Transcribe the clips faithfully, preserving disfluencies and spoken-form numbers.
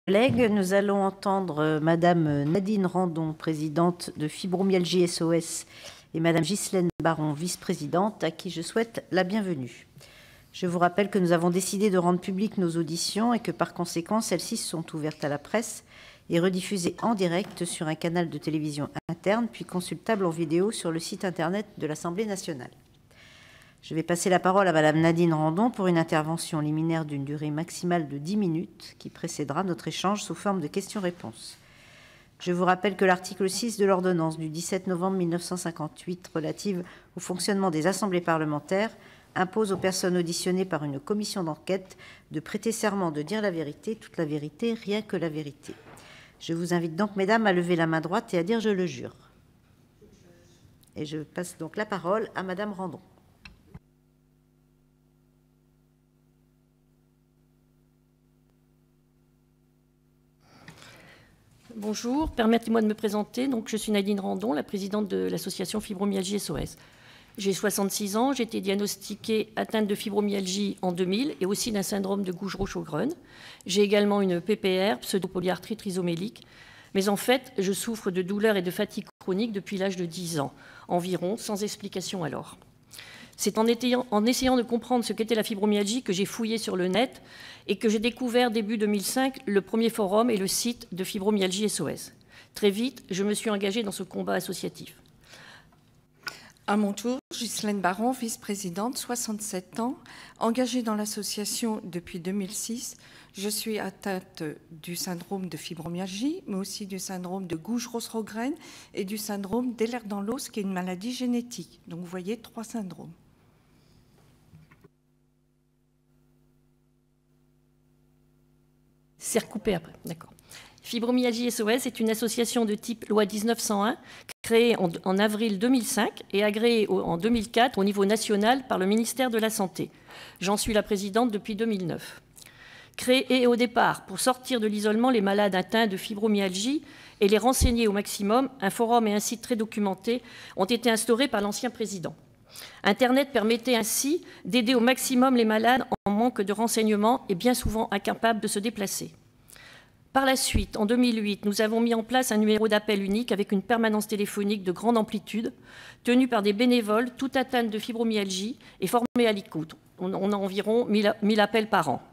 Collègues, nous allons entendre Madame Nadine Randon, présidente de Fibromyalgie S O S, et Madame Ghislaine Baron, vice-présidente, à qui je souhaite la bienvenue. Je vous rappelle que nous avons décidé de rendre publiques nos auditions et que par conséquent, celles-ci sont ouvertes à la presse et rediffusées en direct sur un canal de télévision interne, puis consultables en vidéo sur le site internet de l'Assemblée nationale. Je vais passer la parole à Madame Nadine Randon pour une intervention liminaire d'une durée maximale de dix minutes qui précédera notre échange sous forme de questions-réponses. Je vous rappelle que l'article six de l'ordonnance du dix-sept novembre mille neuf cent cinquante-huit relative au fonctionnement des assemblées parlementaires impose aux personnes auditionnées par une commission d'enquête de prêter serment de dire la vérité, toute la vérité, rien que la vérité. Je vous invite donc, mesdames, à lever la main droite et à dire « je le jure ». Et je passe donc la parole à Madame Randon. Bonjour, permettez-moi de me présenter. Donc, je suis Nadine Randon, la présidente de l'association Fibromyalgie S O S. J'ai soixante-six ans, j'ai été diagnostiquée atteinte de fibromyalgie en deux mille et aussi d'un syndrome de Gougerot-Sjogren. J'ai également une P P R, pseudopolyarthrite rhizomélique. Mais en fait, je souffre de douleurs et de fatigue chronique depuis l'âge de dix ans, environ, sans explication alors. C'est en, en essayant de comprendre ce qu'était la fibromyalgie que j'ai fouillé sur le net et que j'ai découvert début deux mille cinq le premier forum et le site de Fibromyalgie S O S. Très vite, je me suis engagée dans ce combat associatif. À mon tour, Ghislaine Baron, vice-présidente, soixante-sept ans, engagée dans l'association depuis deux mille six. Je suis atteinte du syndrome de fibromyalgie, mais aussi du syndrome de Gougerot-Sjogren et du syndrome d'Ehlers-Danlos, qui est une maladie génétique. Donc vous voyez, trois syndromes. C'est recoupé après, d'accord. Fibromyalgie S O S est une association de type loi dix-neuf cent un, créée en, en avril deux mille cinq et agréée au, en deux mille quatre au niveau national par le ministère de la Santé. J'en suis la présidente depuis deux mille neuf. Créée au départ pour sortir de l'isolement les malades atteints de fibromyalgie et les renseigner au maximum, un forum et un site très documenté ont été instaurés par l'ancien président. Internet permettait ainsi d'aider au maximum les malades en manque de renseignements et bien souvent incapables de se déplacer. Par la suite, en deux mille huit, nous avons mis en place un numéro d'appel unique avec une permanence téléphonique de grande amplitude, tenue par des bénévoles, toute atteinte de fibromyalgie et formés à l'écoute. On a environ mille appels par an.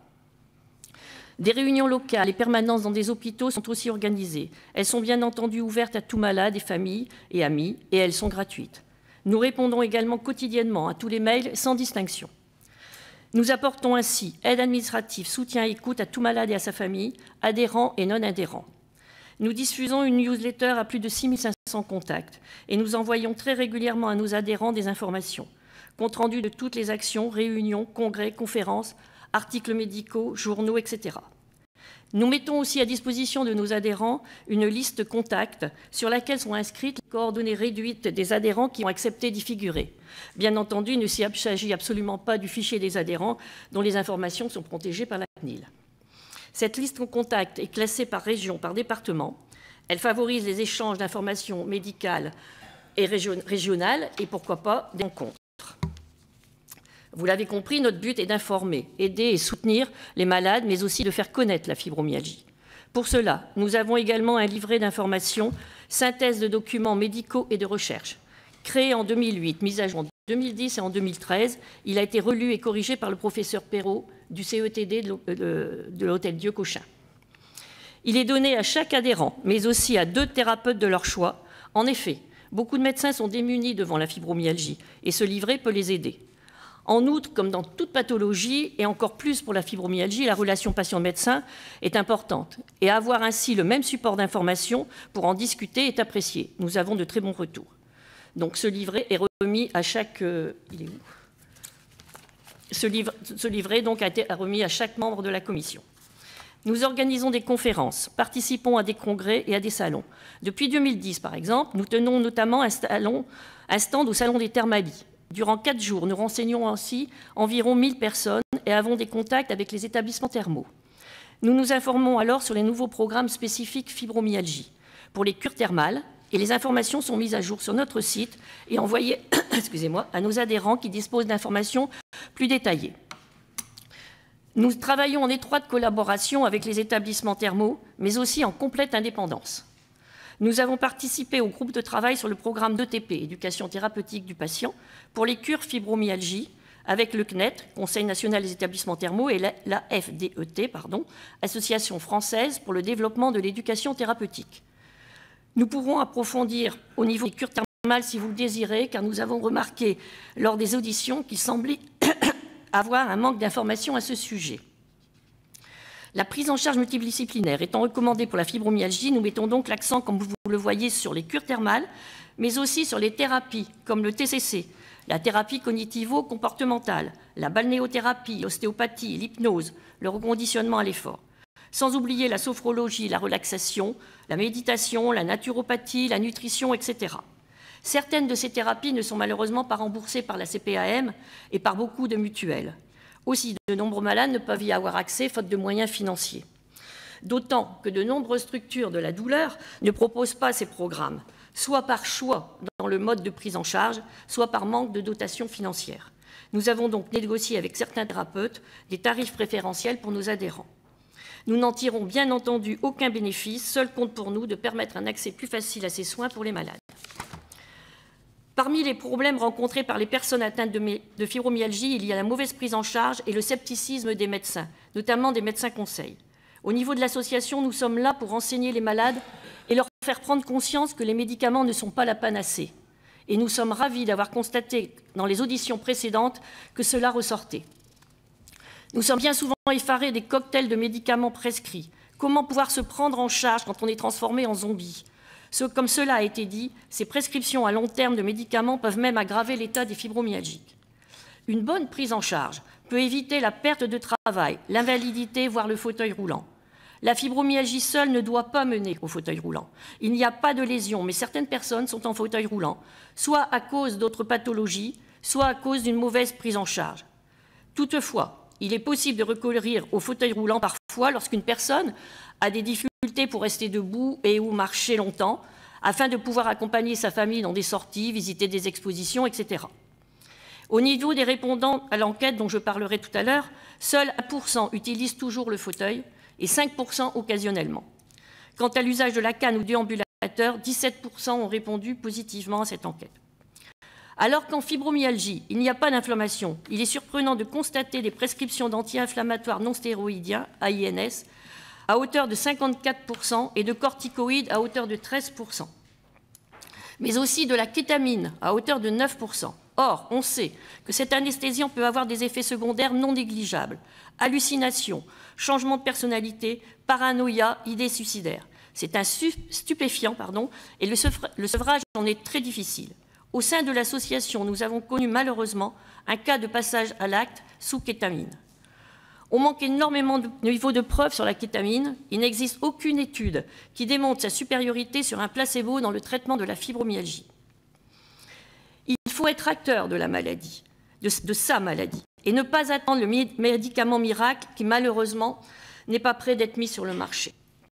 Des réunions locales et permanences dans des hôpitaux sont aussi organisées. Elles sont bien entendu ouvertes à tout malade et familles et amis, et elles sont gratuites. Nous répondons également quotidiennement à tous les mails sans distinction. Nous apportons ainsi aide administrative, soutien et écoute à tout malade et à sa famille, adhérents et non-adhérents. Nous diffusons une newsletter à plus de six mille cinq cents contacts et nous envoyons très régulièrement à nos adhérents des informations, compte rendu de toutes les actions, réunions, congrès, conférences, articles médicaux, journaux, et cetera. Nous mettons aussi à disposition de nos adhérents une liste contact sur laquelle sont inscrites les coordonnées réduites des adhérents qui ont accepté d'y figurer. Bien entendu, il ne s'agit absolument pas du fichier des adhérents dont les informations sont protégées par la C N I L. Cette liste contact est classée par région, par département. Elle favorise les échanges d'informations médicales et régionales et pourquoi pas des rencontres. Vous l'avez compris, notre but est d'informer, aider et soutenir les malades, mais aussi de faire connaître la fibromyalgie. Pour cela, nous avons également un livret d'informations, synthèse de documents médicaux et de recherche. Créé en deux mille huit, mis à jour en deux mille dix et en deux mille treize, il a été relu et corrigé par le professeur Perrault du C E T D de l'Hôtel Dieu Cochin. Il est donné à chaque adhérent, mais aussi à deux thérapeutes de leur choix. En effet, beaucoup de médecins sont démunis devant la fibromyalgie et ce livret peut les aider. En outre, comme dans toute pathologie, et encore plus pour la fibromyalgie, la relation patient-médecin est importante. Et avoir ainsi le même support d'information pour en discuter est apprécié. Nous avons de très bons retours. Donc ce livret est remis à chaque... Euh, il est où ce, livre, ce livret donc, a été remis à chaque membre de la commission. Nous organisons des conférences, participons à des congrès et à des salons. Depuis deux mille dix, par exemple, nous tenons notamment un, salon, un stand au Salon des Thermalies. Durant quatre jours, nous renseignons ainsi environ mille personnes et avons des contacts avec les établissements thermaux. Nous nous informons alors sur les nouveaux programmes spécifiques fibromyalgie pour les cures thermales et les informations sont mises à jour sur notre site et envoyées excusez-moi, à nos adhérents qui disposent d'informations plus détaillées. Nous travaillons en étroite collaboration avec les établissements thermaux, mais aussi en complète indépendance. Nous avons participé au groupe de travail sur le programme d'E T P, Éducation thérapeutique du patient, pour les cures fibromyalgie, avec le C N E T, Conseil national des établissements thermaux, et la F D E T, pardon, Association française pour le développement de l'éducation thérapeutique. Nous pourrons approfondir au niveau des cures thermales si vous le désirez, car nous avons remarqué lors des auditions qu'il semblait avoir un manque d'informations à ce sujet. La prise en charge multidisciplinaire étant recommandée pour la fibromyalgie, nous mettons donc l'accent, comme vous le voyez, sur les cures thermales, mais aussi sur les thérapies, comme le T C C, la thérapie cognitivo-comportementale, la balnéothérapie, l'ostéopathie, l'hypnose, le reconditionnement à l'effort. Sans oublier la sophrologie, la relaxation, la méditation, la naturopathie, la nutrition, et cetera. Certaines de ces thérapies ne sont malheureusement pas remboursées par la C P A M et par beaucoup de mutuelles. Aussi, de nombreux malades ne peuvent y avoir accès faute de moyens financiers. D'autant que de nombreuses structures de la douleur ne proposent pas ces programmes, soit par choix dans le mode de prise en charge, soit par manque de dotation financière. Nous avons donc négocié avec certains thérapeutes des tarifs préférentiels pour nos adhérents. Nous n'en tirons bien entendu aucun bénéfice, seul compte pour nous de permettre un accès plus facile à ces soins pour les malades. Parmi les problèmes rencontrés par les personnes atteintes de, de fibromyalgie, il y a la mauvaise prise en charge et le scepticisme des médecins, notamment des médecins conseils. Au niveau de l'association, nous sommes là pour renseigner les malades et leur faire prendre conscience que les médicaments ne sont pas la panacée. Et nous sommes ravis d'avoir constaté dans les auditions précédentes que cela ressortait. Nous sommes bien souvent effarés des cocktails de médicaments prescrits. Comment pouvoir se prendre en charge quand on est transformé en zombie ? Comme cela a été dit, ces prescriptions à long terme de médicaments peuvent même aggraver l'état des fibromyalgiques. Une bonne prise en charge peut éviter la perte de travail, l'invalidité, voire le fauteuil roulant. La fibromyalgie seule ne doit pas mener au fauteuil roulant. Il n'y a pas de lésion, mais certaines personnes sont en fauteuil roulant, soit à cause d'autres pathologies, soit à cause d'une mauvaise prise en charge. Toutefois, il est possible de recourir au fauteuil roulant parfois lorsqu'une personne a des difficultés pour rester debout et ou marcher longtemps, afin de pouvoir accompagner sa famille dans des sorties, visiter des expositions, et cetera. Au niveau des répondants à l'enquête dont je parlerai tout à l'heure, seul un pour cent utilisent toujours le fauteuil et cinq pour cent occasionnellement. Quant à l'usage de la canne ou déambulateur, dix-sept pour cent ont répondu positivement à cette enquête. Alors qu'en fibromyalgie, il n'y a pas d'inflammation, il est surprenant de constater des prescriptions d'anti-inflammatoires non stéroïdiens, A I N S, à hauteur de cinquante-quatre pour cent et de corticoïdes à hauteur de treize pour cent, mais aussi de la kétamine à hauteur de neuf pour cent. Or, on sait que cet anesthésiant peut avoir des effets secondaires non négligeables, hallucinations, changement de personnalité, paranoïa, idées suicidaires. C'est un stupéfiant, pardon, et le sevrage en est très difficile. Au sein de l'association, nous avons connu malheureusement un cas de passage à l'acte sous kétamine. On manque énormément de niveau de preuves sur la kétamine. Il n'existe aucune étude qui démontre sa supériorité sur un placebo dans le traitement de la fibromyalgie. Il faut être acteur de la maladie, de, de sa maladie, et ne pas attendre le médicament miracle qui, malheureusement, n'est pas prêt d'être mis sur le marché.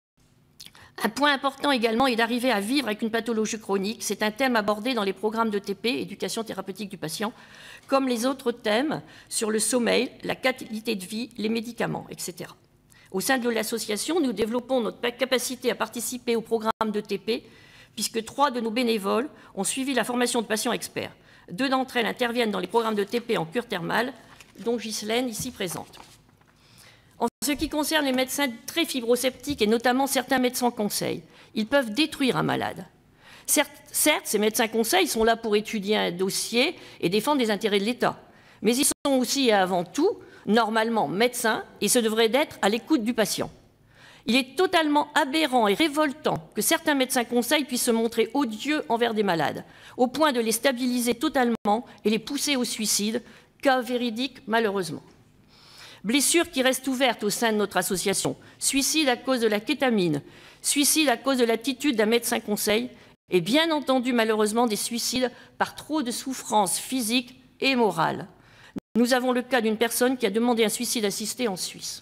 Un point important également est d'arriver à vivre avec une pathologie chronique. C'est un thème abordé dans les programmes d'E T P, éducation thérapeutique du patient, comme les autres thèmes sur le sommeil, la qualité de vie, les médicaments, et cetera. Au sein de l'association, nous développons notre capacité à participer au programme d'E T P, puisque trois de nos bénévoles ont suivi la formation de patients experts. Deux d'entre elles interviennent dans les programmes d'E T P en cure thermale, dont Ghislaine, ici présente. En ce qui concerne les médecins très fibrosceptiques, et notamment certains médecins conseils, ils peuvent détruire un malade. Certes, certes, ces médecins conseils sont là pour étudier un dossier et défendre les intérêts de l'État. Mais ils sont aussi et avant tout, normalement, médecins, et ce devrait être à l'écoute du patient. Il est totalement aberrant et révoltant que certains médecins conseils puissent se montrer odieux envers des malades, au point de les stabiliser totalement et les pousser au suicide, cas véridique malheureusement. Blessures qui restent ouvertes au sein de notre association, suicide à cause de la kétamine, suicide à cause de l'attitude d'un médecin conseil, et bien entendu malheureusement des suicides par trop de souffrance physique et morale. Nous avons le cas d'une personne qui a demandé un suicide assisté en Suisse.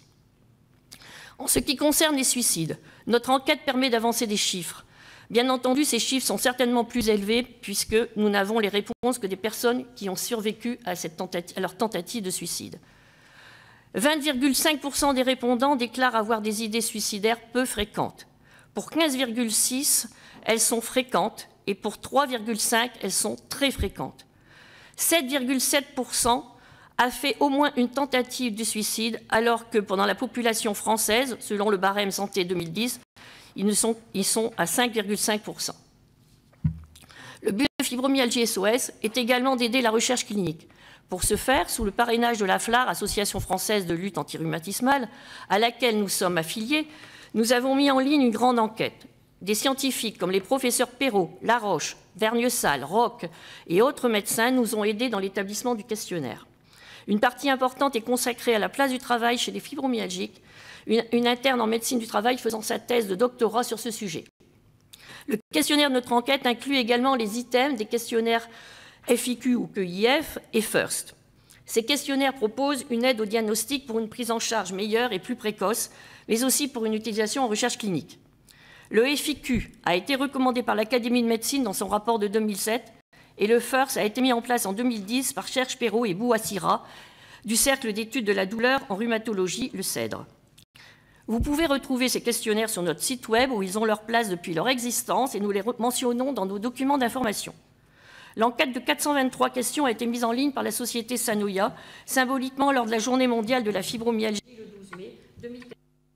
En ce qui concerne les suicides, notre enquête permet d'avancer des chiffres. Bien entendu, ces chiffres sont certainement plus élevés puisque nous n'avons les réponses que des personnes qui ont survécu à, cette tentative, à leur tentative de suicide. vingt virgule cinq pour cent des répondants déclarent avoir des idées suicidaires peu fréquentes. Pour quinze virgule six pour cent, elles sont fréquentes et pour trois virgule cinq pour cent, elles sont très fréquentes. sept virgule sept pour cent a fait au moins une tentative de suicide, alors que pendant la population française, selon le barème santé deux mille dix, ils sont, ils sont à cinq virgule cinq pour cent. Le but de Fibromyalgie S O S est également d'aider la recherche clinique. Pour ce faire, sous le parrainage de la F L A R, Association française de lutte antirhumatismale, à laquelle nous sommes affiliés, nous avons mis en ligne une grande enquête. Des scientifiques comme les professeurs Perrault, Laroche, Vergnesalle, Roch et autres médecins nous ont aidés dans l'établissement du questionnaire. Une partie importante est consacrée à la place du travail chez les fibromyalgiques, une, une interne en médecine du travail faisant sa thèse de doctorat sur ce sujet. Le questionnaire de notre enquête inclut également les items des questionnaires F I Q ou Q I F et FIRST. Ces questionnaires proposent une aide au diagnostic pour une prise en charge meilleure et plus précoce, mais aussi pour une utilisation en recherche clinique. Le F I Q a été recommandé par l'Académie de médecine dans son rapport de deux mille sept et le FIRST a été mis en place en deux mille dix par Serge Perrault et Bouassira du Cercle d'études de la douleur en rhumatologie, le CEDRE. Vous pouvez retrouver ces questionnaires sur notre site web où ils ont leur place depuis leur existence et nous les mentionnons dans nos documents d'information. L'enquête de quatre cent vingt-trois questions a été mise en ligne par la société Sanoya, symboliquement lors de la journée mondiale de la fibromyalgie le douze mai deux mille quatorze.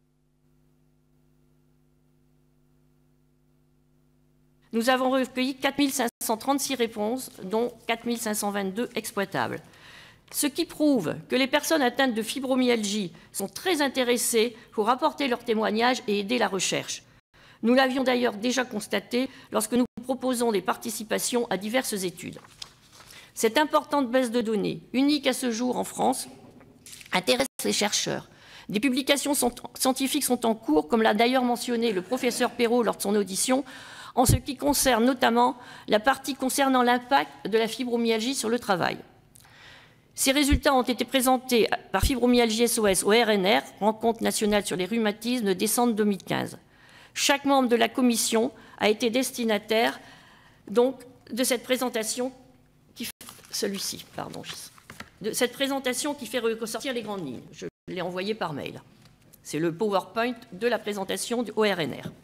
Nous avons recueilli quatre mille cinq cent trente-six réponses, dont quatre mille cinq cent vingt-deux exploitables. Ce qui prouve que les personnes atteintes de fibromyalgie sont très intéressées pour apporter leurs témoignages et aider la recherche. Nous l'avions d'ailleurs déjà constaté lorsque nous proposons des participations à diverses études. Cette importante baisse de données, unique à ce jour en France, intéresse les chercheurs. Des publications sont, scientifiques sont en cours, comme l'a d'ailleurs mentionné le professeur Perrault lors de son audition, en ce qui concerne notamment la partie concernant l'impact de la fibromyalgie sur le travail. Ces résultats ont été présentés par Fibromyalgie S O S au R N R, Rencontre nationale sur les rhumatismes, de décembre deux mille quinze. Chaque membre de la commission a été destinataire donc, de cette présentation, qui, celui-ci, pardon, de cette présentation qui fait ressortir les grandes lignes. Je l'ai envoyé par mail. C'est le PowerPoint de la présentation du O R N R.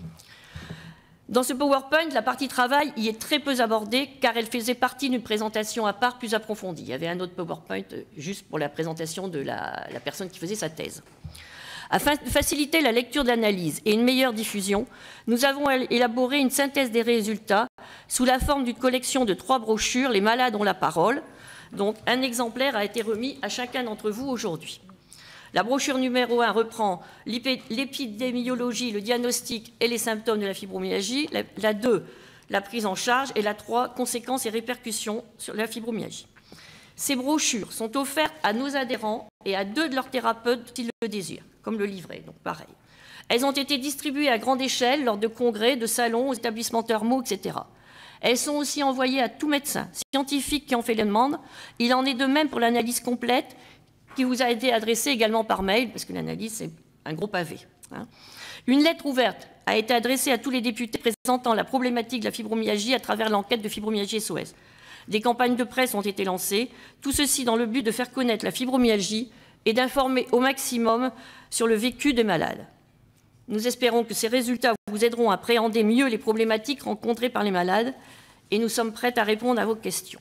Dans ce PowerPoint, la partie travail y est très peu abordée car elle faisait partie d'une présentation à part plus approfondie. Il y avait un autre PowerPoint juste pour la présentation de la, la personne qui faisait sa thèse. Afin de faciliter la lecture de l'analyse et une meilleure diffusion, nous avons élaboré une synthèse des résultats sous la forme d'une collection de trois brochures, Les malades ont la parole. Donc, un exemplaire a été remis à chacun d'entre vous aujourd'hui. La brochure numéro un reprend l'épidémiologie, le diagnostic et les symptômes de la fibromyalgie. La, la deux, la prise en charge. Et la trois, conséquences et répercussions sur la fibromyalgie. Ces brochures sont offertes à nos adhérents et à deux de leurs thérapeutes s'ils le désirent, comme le livret, donc pareil. Elles ont été distribuées à grande échelle lors de congrès, de salons, aux établissements thermaux, et cetera. Elles sont aussi envoyées à tout médecin scientifique qui en fait les demandes. Il en est de même pour l'analyse complète qui vous a été adressée également par mail, parce que l'analyse, c'est un gros pavé. Hein. Une lettre ouverte a été adressée à tous les députés présentant la problématique de la fibromyalgie à travers l'enquête de Fibromyalgie S O S. Des campagnes de presse ont été lancées, tout ceci dans le but de faire connaître la fibromyalgie et d'informer au maximum sur le vécu des malades. Nous espérons que ces résultats vous aideront à appréhender mieux les problématiques rencontrées par les malades et nous sommes prêts à répondre à vos questions.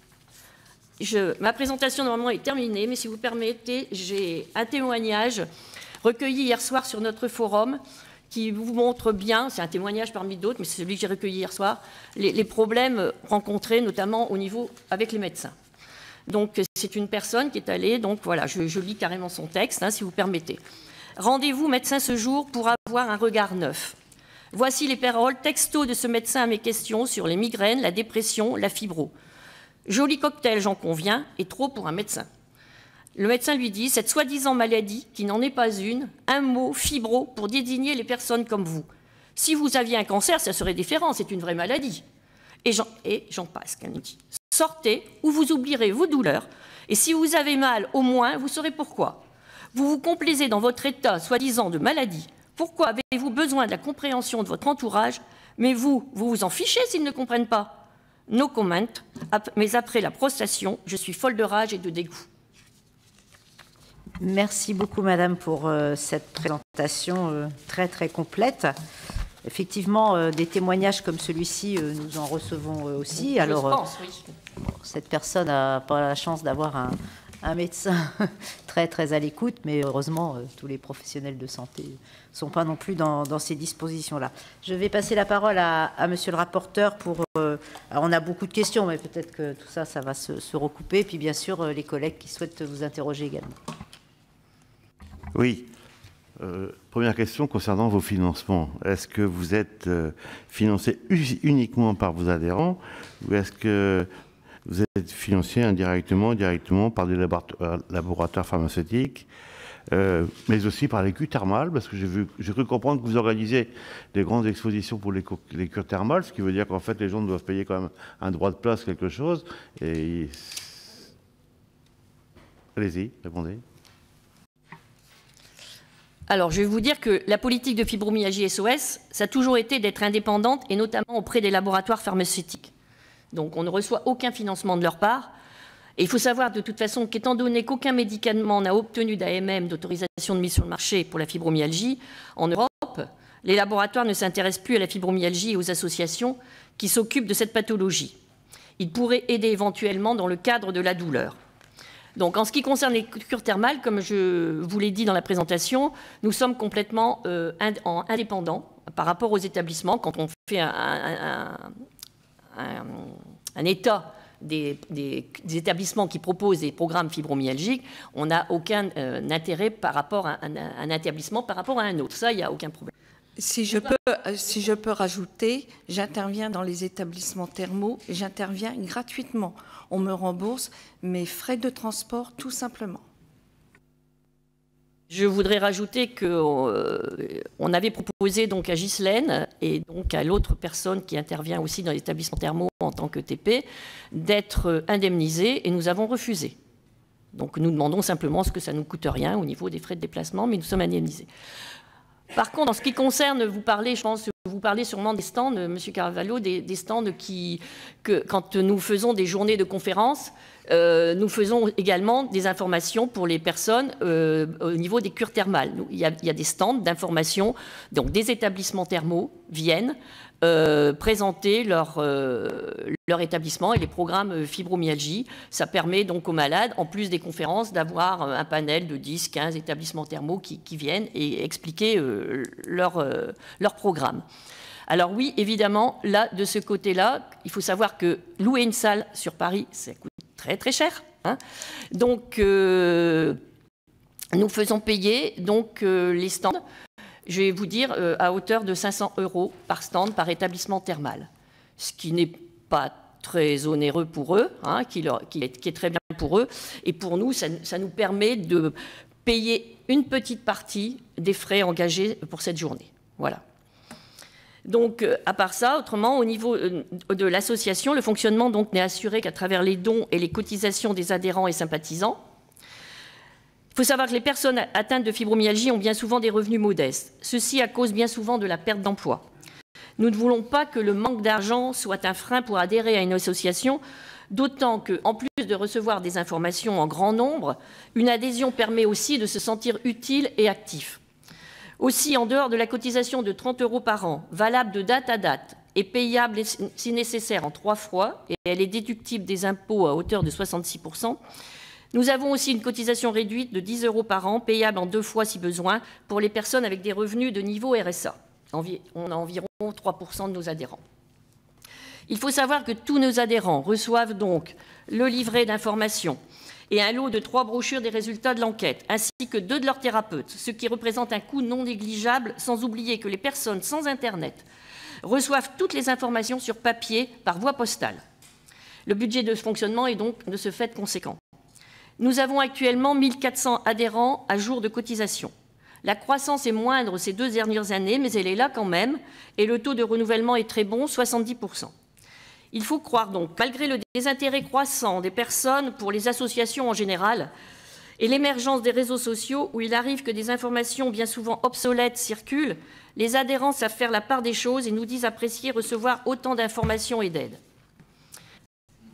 Je, ma présentation normalement est terminée, mais si vous permettez, j'ai un témoignage recueilli hier soir sur notre forum qui vous montre bien, c'est un témoignage parmi d'autres, mais c'est celui que j'ai recueilli hier soir, les, les problèmes rencontrés notamment au niveau avec les médecins. Donc c'est une personne qui est allée, donc voilà, je, je lis carrément son texte, hein, si vous permettez. Rendez-vous médecin ce jour pour avoir un regard neuf. Voici les paroles texto de ce médecin à mes questions sur les migraines, la dépression, la fibro. Joli cocktail, j'en conviens, et trop pour un médecin. Le médecin lui dit, cette soi-disant maladie, qui n'en est pas une, un mot, fibro, pour désigner les personnes comme vous. Si vous aviez un cancer, ça serait différent, c'est une vraie maladie. Et j'en, et j'en passe, qu'elle nous dit. Sortez, ou vous oublierez vos douleurs, et si vous avez mal, au moins, vous saurez pourquoi. Vous vous complaisez dans votre état, soi-disant, de maladie. Pourquoi avez-vous besoin de la compréhension de votre entourage, mais vous, vous vous en fichez s'ils ne comprennent pas? No comment, mais après la prostation, je suis folle de rage et de dégoût. Merci beaucoup, Madame, pour euh, cette présentation euh, très, très complète. Effectivement, euh, des témoignages comme celui-ci, euh, nous en recevons euh, aussi. Je Alors, pense, oui. euh, cette personne n'a pas la chance d'avoir un, un médecin très, très à l'écoute, mais heureusement, euh, tous les professionnels de santé ne sont pas non plus dans, dans ces dispositions-là. Je vais passer la parole à, à Monsieur le rapporteur pour... Euh, alors on a beaucoup de questions, mais peut-être que tout ça, ça va se, se recouper. Puis bien sûr, euh, les collègues qui souhaitent vous interroger également. Oui. Euh, première question concernant vos financements. Est-ce que vous êtes euh, financé uniquement par vos adhérents ou est-ce que vous êtes financé indirectement, directement par des laboratoires, laboratoires pharmaceutiques, euh, mais aussi par les cures thermales? Parce que j'ai vu, j'ai cru comprendre que vous organisez des grandes expositions pour les, les cures thermales, ce qui veut dire qu'en fait les gens doivent payer quand même un droit de place, quelque chose. Et... Allez-y, répondez. Alors, je vais vous dire que la politique de fibromyalgie S O S, ça a toujours été d'être indépendante, et notamment auprès des laboratoires pharmaceutiques. Donc, on ne reçoit aucun financement de leur part. Et il faut savoir de toute façon qu'étant donné qu'aucun médicament n'a obtenu d'A M M, d'autorisation de mise sur le marché pour la fibromyalgie, en Europe, les laboratoires ne s'intéressent plus à la fibromyalgie et aux associations qui s'occupent de cette pathologie. Ils pourraient aider éventuellement dans le cadre de la douleur. Donc, en ce qui concerne les cures thermales, comme je vous l'ai dit dans la présentation, nous sommes complètement euh, indépendants par rapport aux établissements. Quand on fait un, un, un, un état des, des, des établissements qui proposent des programmes fibromyalgiques, on n'a aucun euh, intérêt par rapport à un, un établissement par rapport à un autre. Ça, il n'y a aucun problème. Si je, peux, si je peux rajouter, j'interviens dans les établissements thermaux et j'interviens gratuitement. On me rembourse mes frais de transport, tout simplement. Je voudrais rajouter qu'on euh, avait proposé donc à Ghislaine et donc à l'autre personne qui intervient aussi dans les établissements thermaux en tant que T P d'être indemnisés et nous avons refusé. Donc nous demandons simplement ce que ça ne nous coûte rien au niveau des frais de déplacement, mais nous sommes indemnisés. Par contre, en ce qui concerne, vous parlez, je pense, vous parlez sûrement des stands, M. Carvalho, des, des stands qui, que, quand nous faisons des journées de conférences, euh, nous faisons également des informations pour les personnes euh, au niveau des cures thermales. Nous, il, y a, il y a des stands d'information, donc des établissements thermaux viennent euh, présenter leur, euh, leur établissement et les programmes fibromyalgie. Ça permet donc aux malades, en plus des conférences, d'avoir un panel de dix, quinze établissements thermaux qui, qui viennent et expliquer euh, leur, euh, leur programme. Alors oui, évidemment, là, de ce côté-là, il faut savoir que louer une salle sur Paris, ça coûte très très cher. Hein. Donc, euh, nous faisons payer donc, euh, les stands, je vais vous dire, euh, à hauteur de cinq cents euros par stand, par établissement thermal. Ce qui n'est pas très onéreux pour eux, hein, qui, leur, qui, est, qui est très bien pour eux. Et pour nous, ça, ça nous permet de payer une petite partie des frais engagés pour cette journée. Voilà. Donc, à part ça, autrement, au niveau de l'association, le fonctionnement donc n'est assuré qu'à travers les dons et les cotisations des adhérents et sympathisants. Il faut savoir que les personnes atteintes de fibromyalgie ont bien souvent des revenus modestes. Ceci à cause bien souvent de la perte d'emploi. Nous ne voulons pas que le manque d'argent soit un frein pour adhérer à une association, d'autant qu'en plus de recevoir des informations en grand nombre, une adhésion permet aussi de se sentir utile et actif. Aussi, en dehors de la cotisation de trente euros par an, valable de date à date et payable si nécessaire en trois fois, et elle est déductible des impôts à hauteur de soixante-six pour cent, nous avons aussi une cotisation réduite de dix euros par an, payable en deux fois si besoin, pour les personnes avec des revenus de niveau R S A. On a environ trois pour cent de nos adhérents. Il faut savoir que tous nos adhérents reçoivent donc le livret d'information et un lot de trois brochures des résultats de l'enquête, ainsi que deux de leurs thérapeutes, ce qui représente un coût non négligeable, sans oublier que les personnes sans Internet reçoivent toutes les informations sur papier par voie postale. Le budget de fonctionnement est donc de ce fait conséquent. Nous avons actuellement mille quatre cents adhérents à jour de cotisation. La croissance est moindre ces deux dernières années, mais elle est là quand même, et le taux de renouvellement est très bon, soixante-dix pour cent. Il faut croire donc, malgré le désintérêt croissant des personnes pour les associations en général et l'émergence des réseaux sociaux où il arrive que des informations bien souvent obsolètes circulent, les adhérents savent faire la part des choses et nous disent apprécier recevoir autant d'informations et d'aides.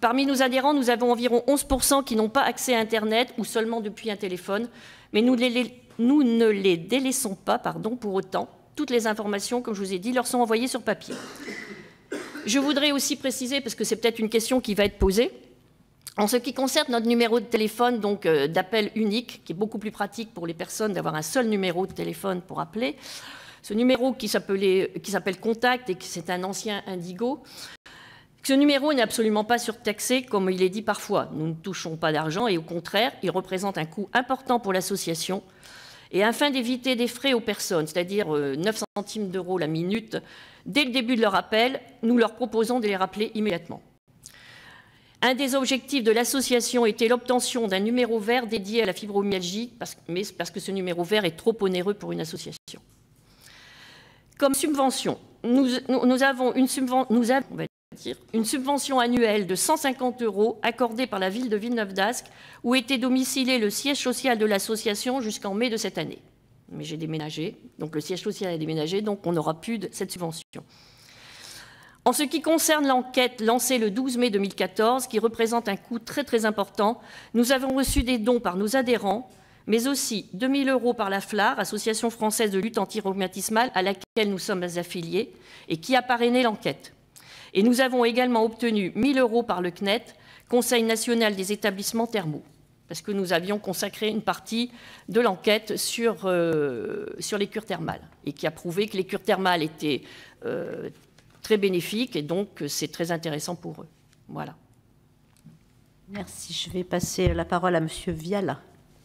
Parmi nos adhérents, nous avons environ onze pour cent qui n'ont pas accès à Internet ou seulement depuis un téléphone, mais nous, les, nous ne les délaissons pas, pardon, pour autant. Toutes les informations, comme je vous ai dit, leur sont envoyées sur papier. Je voudrais aussi préciser, parce que c'est peut-être une question qui va être posée, en ce qui concerne notre numéro de téléphone, donc euh, d'appel unique, qui est beaucoup plus pratique pour les personnes d'avoir un seul numéro de téléphone pour appeler. Ce numéro qui s'appelle Contact et qui c'est un ancien Indigo. Ce numéro n'est absolument pas surtaxé, comme il est dit parfois. Nous ne touchons pas d'argent et au contraire, il représente un coût important pour l'association. Et afin d'éviter des frais aux personnes, c'est-à-dire euh, neuf centimes d'euros la minute, dès le début de leur appel, nous leur proposons de les rappeler immédiatement. Un des objectifs de l'association était l'obtention d'un numéro vert dédié à la fibromyalgie, parce, mais parce que ce numéro vert est trop onéreux pour une association. Comme subvention, nous, nous, nous avons, une, subven, nous avons on va dire, une subvention annuelle de cent cinquante euros accordée par la ville de Villeneuve-d'Ascq, où était domicilé le siège social de l'association jusqu'en mai de cette année. Mais j'ai déménagé, donc le siège social a déménagé, donc on n'aura plus de cette subvention. En ce qui concerne l'enquête lancée le douze mai deux mille quatorze, qui représente un coût très très important, nous avons reçu des dons par nos adhérents, mais aussi deux mille euros par la F L A R, Association française de lutte antirhumatismale, à laquelle nous sommes affiliés, et qui a parrainé l'enquête. Et nous avons également obtenu mille euros par le C N E T, Conseil national des établissements thermaux, parce que nous avions consacré une partie de l'enquête sur, euh, sur les cures thermales, et qui a prouvé que les cures thermales étaient euh, très bénéfiques, et donc c'est très intéressant pour eux. Voilà. Merci. Je vais passer la parole à Monsieur Viala.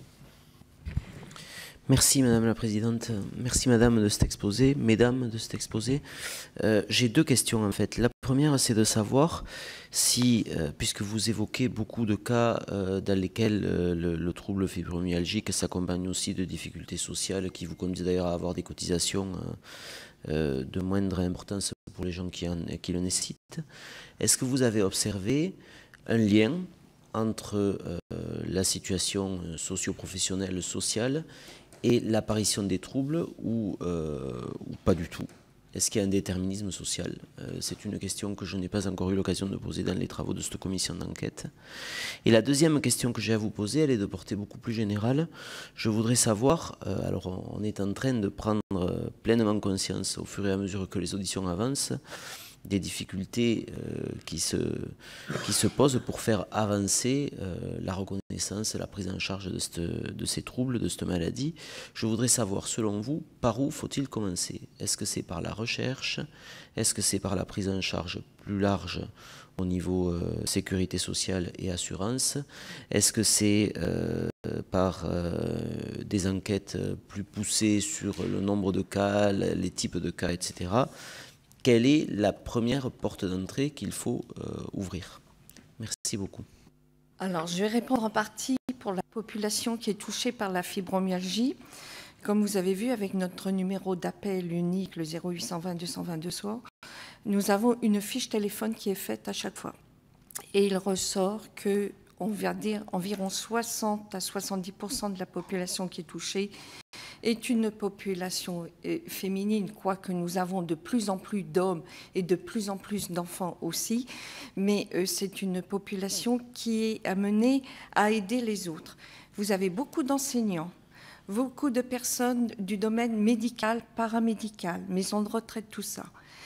Merci Madame la Présidente, merci Madame de cet exposé, Mesdames de cet exposé. Euh, j'ai deux questions en fait. La première, c'est de savoir si, euh, puisque vous évoquez beaucoup de cas euh, dans lesquels euh, le, le trouble fibromyalgique s'accompagne aussi de difficultés sociales qui vous conduisent d'ailleurs à avoir des cotisations euh, euh, de moindre importance pour les gens qui, en, qui le nécessitent. Est-ce que vous avez observé un lien entre euh, la situation socio-professionnelle, sociale et l'apparition des troubles ou, euh, ou pas du tout? Est-ce qu'il y a un déterminisme social? euh, C'est une question que je n'ai pas encore eu l'occasion de poser dans les travaux de cette commission d'enquête. Et la deuxième question que j'ai à vous poser, elle est de portée beaucoup plus générale. Je voudrais savoir, euh, alors on est en train de prendre pleinement conscience au fur et à mesure que les auditions avancent, des difficultés euh, qui, se, qui se posent pour faire avancer euh, la reconnaissance, la prise en charge de, cette, de ces troubles, de cette maladie. Je voudrais savoir, selon vous, par où faut-il commencer? Est-ce que c'est par la recherche? Est-ce que c'est par la prise en charge plus large au niveau euh, sécurité sociale et assurance? Est-ce que c'est euh, par euh, des enquêtes plus poussées sur le nombre de cas, les types de cas, et cetera? Quelle est la première porte d'entrée qu'il faut euh, ouvrir? Merci beaucoup. Alors, je vais répondre en partie pour la population qui est touchée par la fibromyalgie. Comme vous avez vu avec notre numéro d'appel unique, le zéro huit cent vingt deux cent vingt-deux S O A, nous avons une fiche téléphone qui est faite à chaque fois. Et il ressort que, on va dire, environ soixante à soixante-dix pour cent de la population qui est touchée est une population féminine, quoique nous avons de plus en plus d'hommes et de plus en plus d'enfants aussi, mais c'est une population qui est amenée à aider les autres. Vous avez beaucoup d'enseignants, beaucoup de personnes du domaine médical, paramédical, maison de retraite, tout ça.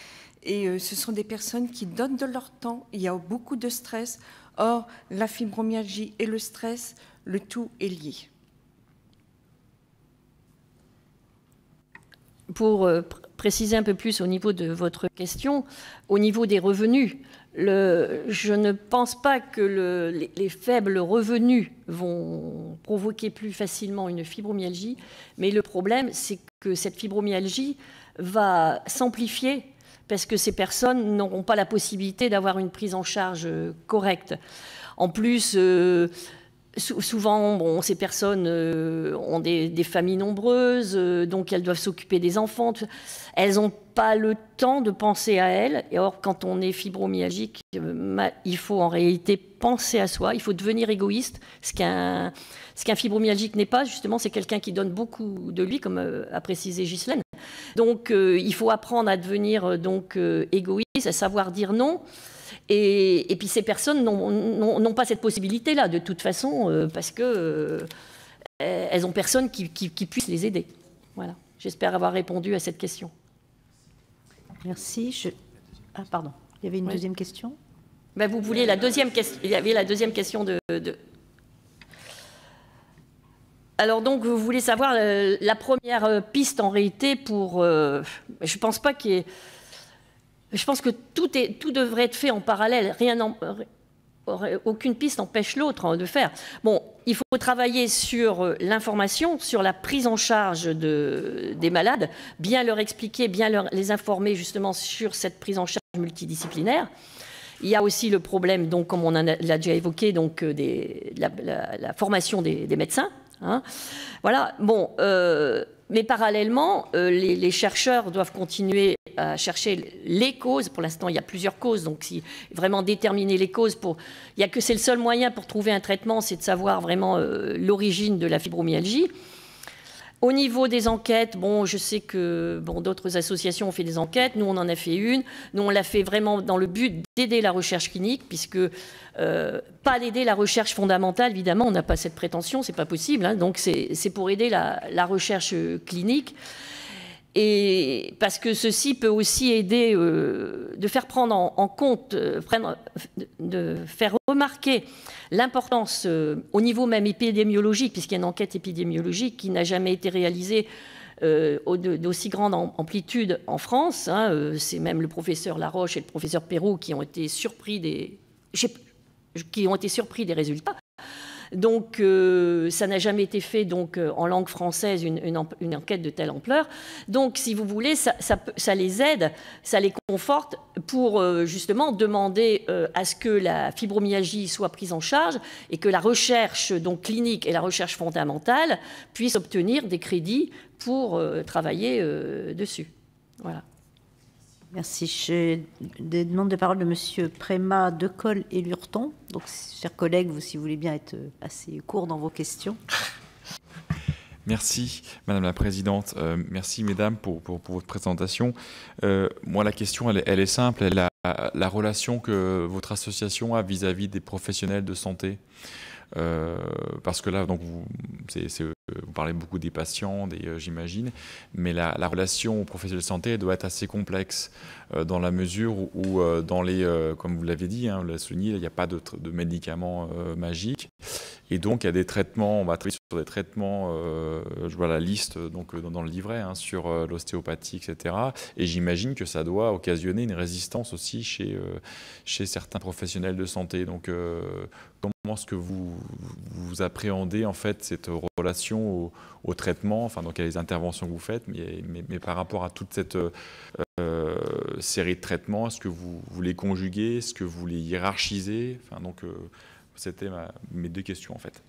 Et ce sont des personnes qui donnent de leur temps, il y a beaucoup de stress. Or, la fibromyalgie et le stress, le tout est lié. Pour euh, préciser un peu plus au niveau de votre question, au niveau des revenus, le, je ne pense pas que le, les, les faibles revenus vont provoquer plus facilement une fibromyalgie, mais le problème, c'est que cette fibromyalgie va s'amplifier parce que ces personnes n'auront pas la possibilité d'avoir une prise en charge correcte. En plus, euh, souvent, bon, ces personnes euh, ont des, des familles nombreuses, euh, donc elles doivent s'occuper des enfants. Elles n'ont pas le temps de penser à elles. Et or, quand on est fibromyalgique, euh, il faut en réalité penser à soi. Il faut devenir égoïste. Ce qu'un ce qu'un fibromyalgique n'est pas, justement, c'est quelqu'un qui donne beaucoup de lui, comme euh, a précisé Ghislaine. Donc, euh, il faut apprendre à devenir euh, donc, euh, égoïste, à savoir dire non. Et, et puis ces personnes n'ont pas cette possibilité-là, de toute façon, euh, parce que euh, elles n'ont personne qui, qui, qui puisse les aider. Voilà. J'espère avoir répondu à cette question. Merci. Je... Ah, pardon. Il y avait une oui. deuxième question. Ben, vous vouliez la deuxième question. Il y avait la deuxième question de... de... Alors donc, vous voulez savoir euh, la première piste en réalité pour... Euh, je ne pense pas qu'il y ait... Je pense que tout, est, tout devrait être fait en parallèle. Rien en, aucune piste n'empêche l'autre hein, de faire. Bon, il faut travailler sur l'information, sur la prise en charge de, des malades, bien leur expliquer, bien leur, les informer justement sur cette prise en charge multidisciplinaire. Il y a aussi le problème, donc, comme on l'a déjà évoqué, donc, des, la, la, la formation des, des médecins. Hein. Voilà, bon... Euh, Mais parallèlement, euh, les, les chercheurs doivent continuer à chercher les causes. Pour l'instant, il y a plusieurs causes. Donc, si vraiment déterminer les causes, pour, il y a que c'est le seul moyen pour trouver un traitement, c'est de savoir vraiment euh, l'origine de la fibromyalgie. Au niveau des enquêtes, bon, je sais que bon, d'autres associations ont fait des enquêtes. Nous, on en a fait une. Nous, on l'a fait vraiment dans le but d'aider la recherche clinique, puisque euh, pas d'aider la recherche fondamentale, évidemment, on n'a pas cette prétention, c'est pas possible. Hein, donc, c'est pour aider la, la recherche clinique. Et parce que ceci peut aussi aider euh, de faire prendre en, en compte, euh, prendre, de faire remarquer l'importance euh, au niveau même épidémiologique, puisqu'il y a une enquête épidémiologique qui n'a jamais été réalisée euh, d'aussi grande amplitude en France. Hein, euh, c'est même le professeur Laroche et le professeur Perrault qui ont été surpris des, qui ont été surpris des résultats. Donc, euh, ça n'a jamais été fait donc, euh, en langue française, une, une, une enquête de telle ampleur. Donc, si vous voulez, ça, ça, ça les aide, ça les conforte pour euh, justement demander euh, à ce que la fibromyalgie soit prise en charge et que la recherche donc, clinique et la recherche fondamentale puissent obtenir des crédits pour euh, travailler euh, dessus. Voilà. Merci. J'ai des demandes de parole de M. Prémat, Decolle et Lurton. Donc, chers collègues, vous, si vous voulez bien être assez court dans vos questions. Merci, Madame la Présidente. Euh, merci, Mesdames, pour, pour, pour votre présentation. Euh, moi, la question, elle, elle est simple. Elle a la relation que votre association a vis-à-vis des professionnels de santé. Euh, parce que là, donc, vous, c'est, c'est, vous parlez beaucoup des patients, des, euh, j'imagine, mais la, la relation aux professionnels de santé elle doit être assez complexe euh, dans la mesure où, où euh, dans les, euh, comme vous l'avez dit, hein, vous l'avez souligné, il n'y a pas de, de médicaments euh, magiques. Et donc, il y a des traitements, on va travailler sur des traitements, euh, je vois la liste donc, dans, dans le livret, hein, sur euh, l'ostéopathie, et cetera. Et j'imagine que ça doit occasionner une résistance aussi chez, euh, chez certains professionnels de santé. Donc, euh, comment est-ce que vous, vous appréhendez en fait cette relation au, au traitement, enfin, donc, il y a les interventions que vous faites, mais, mais, mais par rapport à toute cette euh, série de traitements, est-ce que vous, vous les conjuguez, est-ce que vous les hiérarchisez, enfin, donc, euh, c'était ma, mes deux questions, en fait.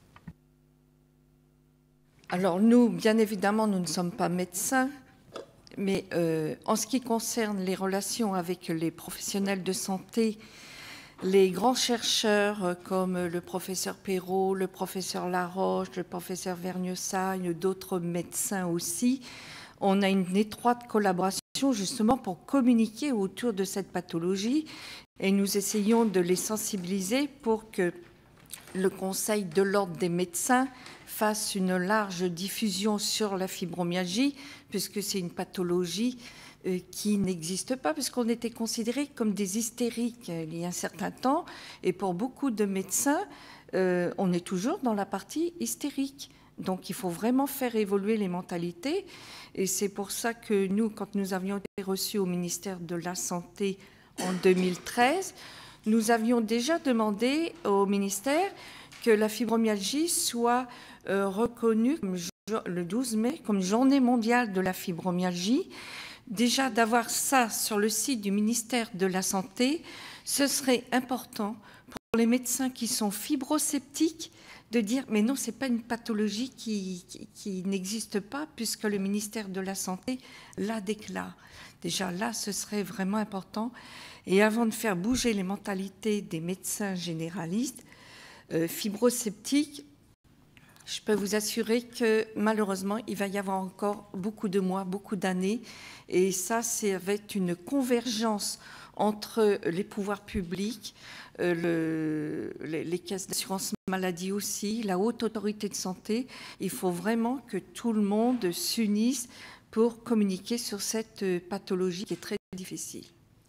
Alors, nous, bien évidemment, nous ne sommes pas médecins, mais euh, en ce qui concerne les relations avec les professionnels de santé, les grands chercheurs comme le professeur Perrault, le professeur Laroche, le professeur Verniosagne, d'autres médecins aussi, on a une étroite collaboration justement pour communiquer autour de cette pathologie et nous essayons de les sensibiliser pour que le Conseil de l'ordre des médecins fasse une large diffusion sur la fibromyalgie, puisque c'est une pathologie euh, qui n'existe pas, puisqu'on était considérés comme des hystériques euh, il y a un certain temps, et pour beaucoup de médecins, euh, on est toujours dans la partie hystérique. Donc il faut vraiment faire évoluer les mentalités, et c'est pour ça que nous, quand nous avions été reçus au ministère de la Santé en deux mille treize, nous avions déjà demandé au ministère que la fibromyalgie soit euh, reconnue comme, le douze mai comme journée mondiale de la fibromyalgie. Déjà d'avoir ça sur le site du ministère de la Santé, ce serait important pour les médecins qui sont fibrosceptiques de dire mais non, ce n'est pas une pathologie qui, qui, qui n'existe pas puisque le ministère de la Santé la déclare. Déjà là, ce serait vraiment important. Et avant de faire bouger les mentalités des médecins généralistes, euh, fibrosceptiques, Je peux vous assurer que malheureusement, il va y avoir encore beaucoup de mois, beaucoup d'années. Et ça, c'est avec une convergence entre les pouvoirs publics, euh, le, les, les caisses d'assurance maladie aussi, la haute autorité de santé. Il faut vraiment que tout le monde s'unisse pour communiquer sur cette pathologie qui est très difficile.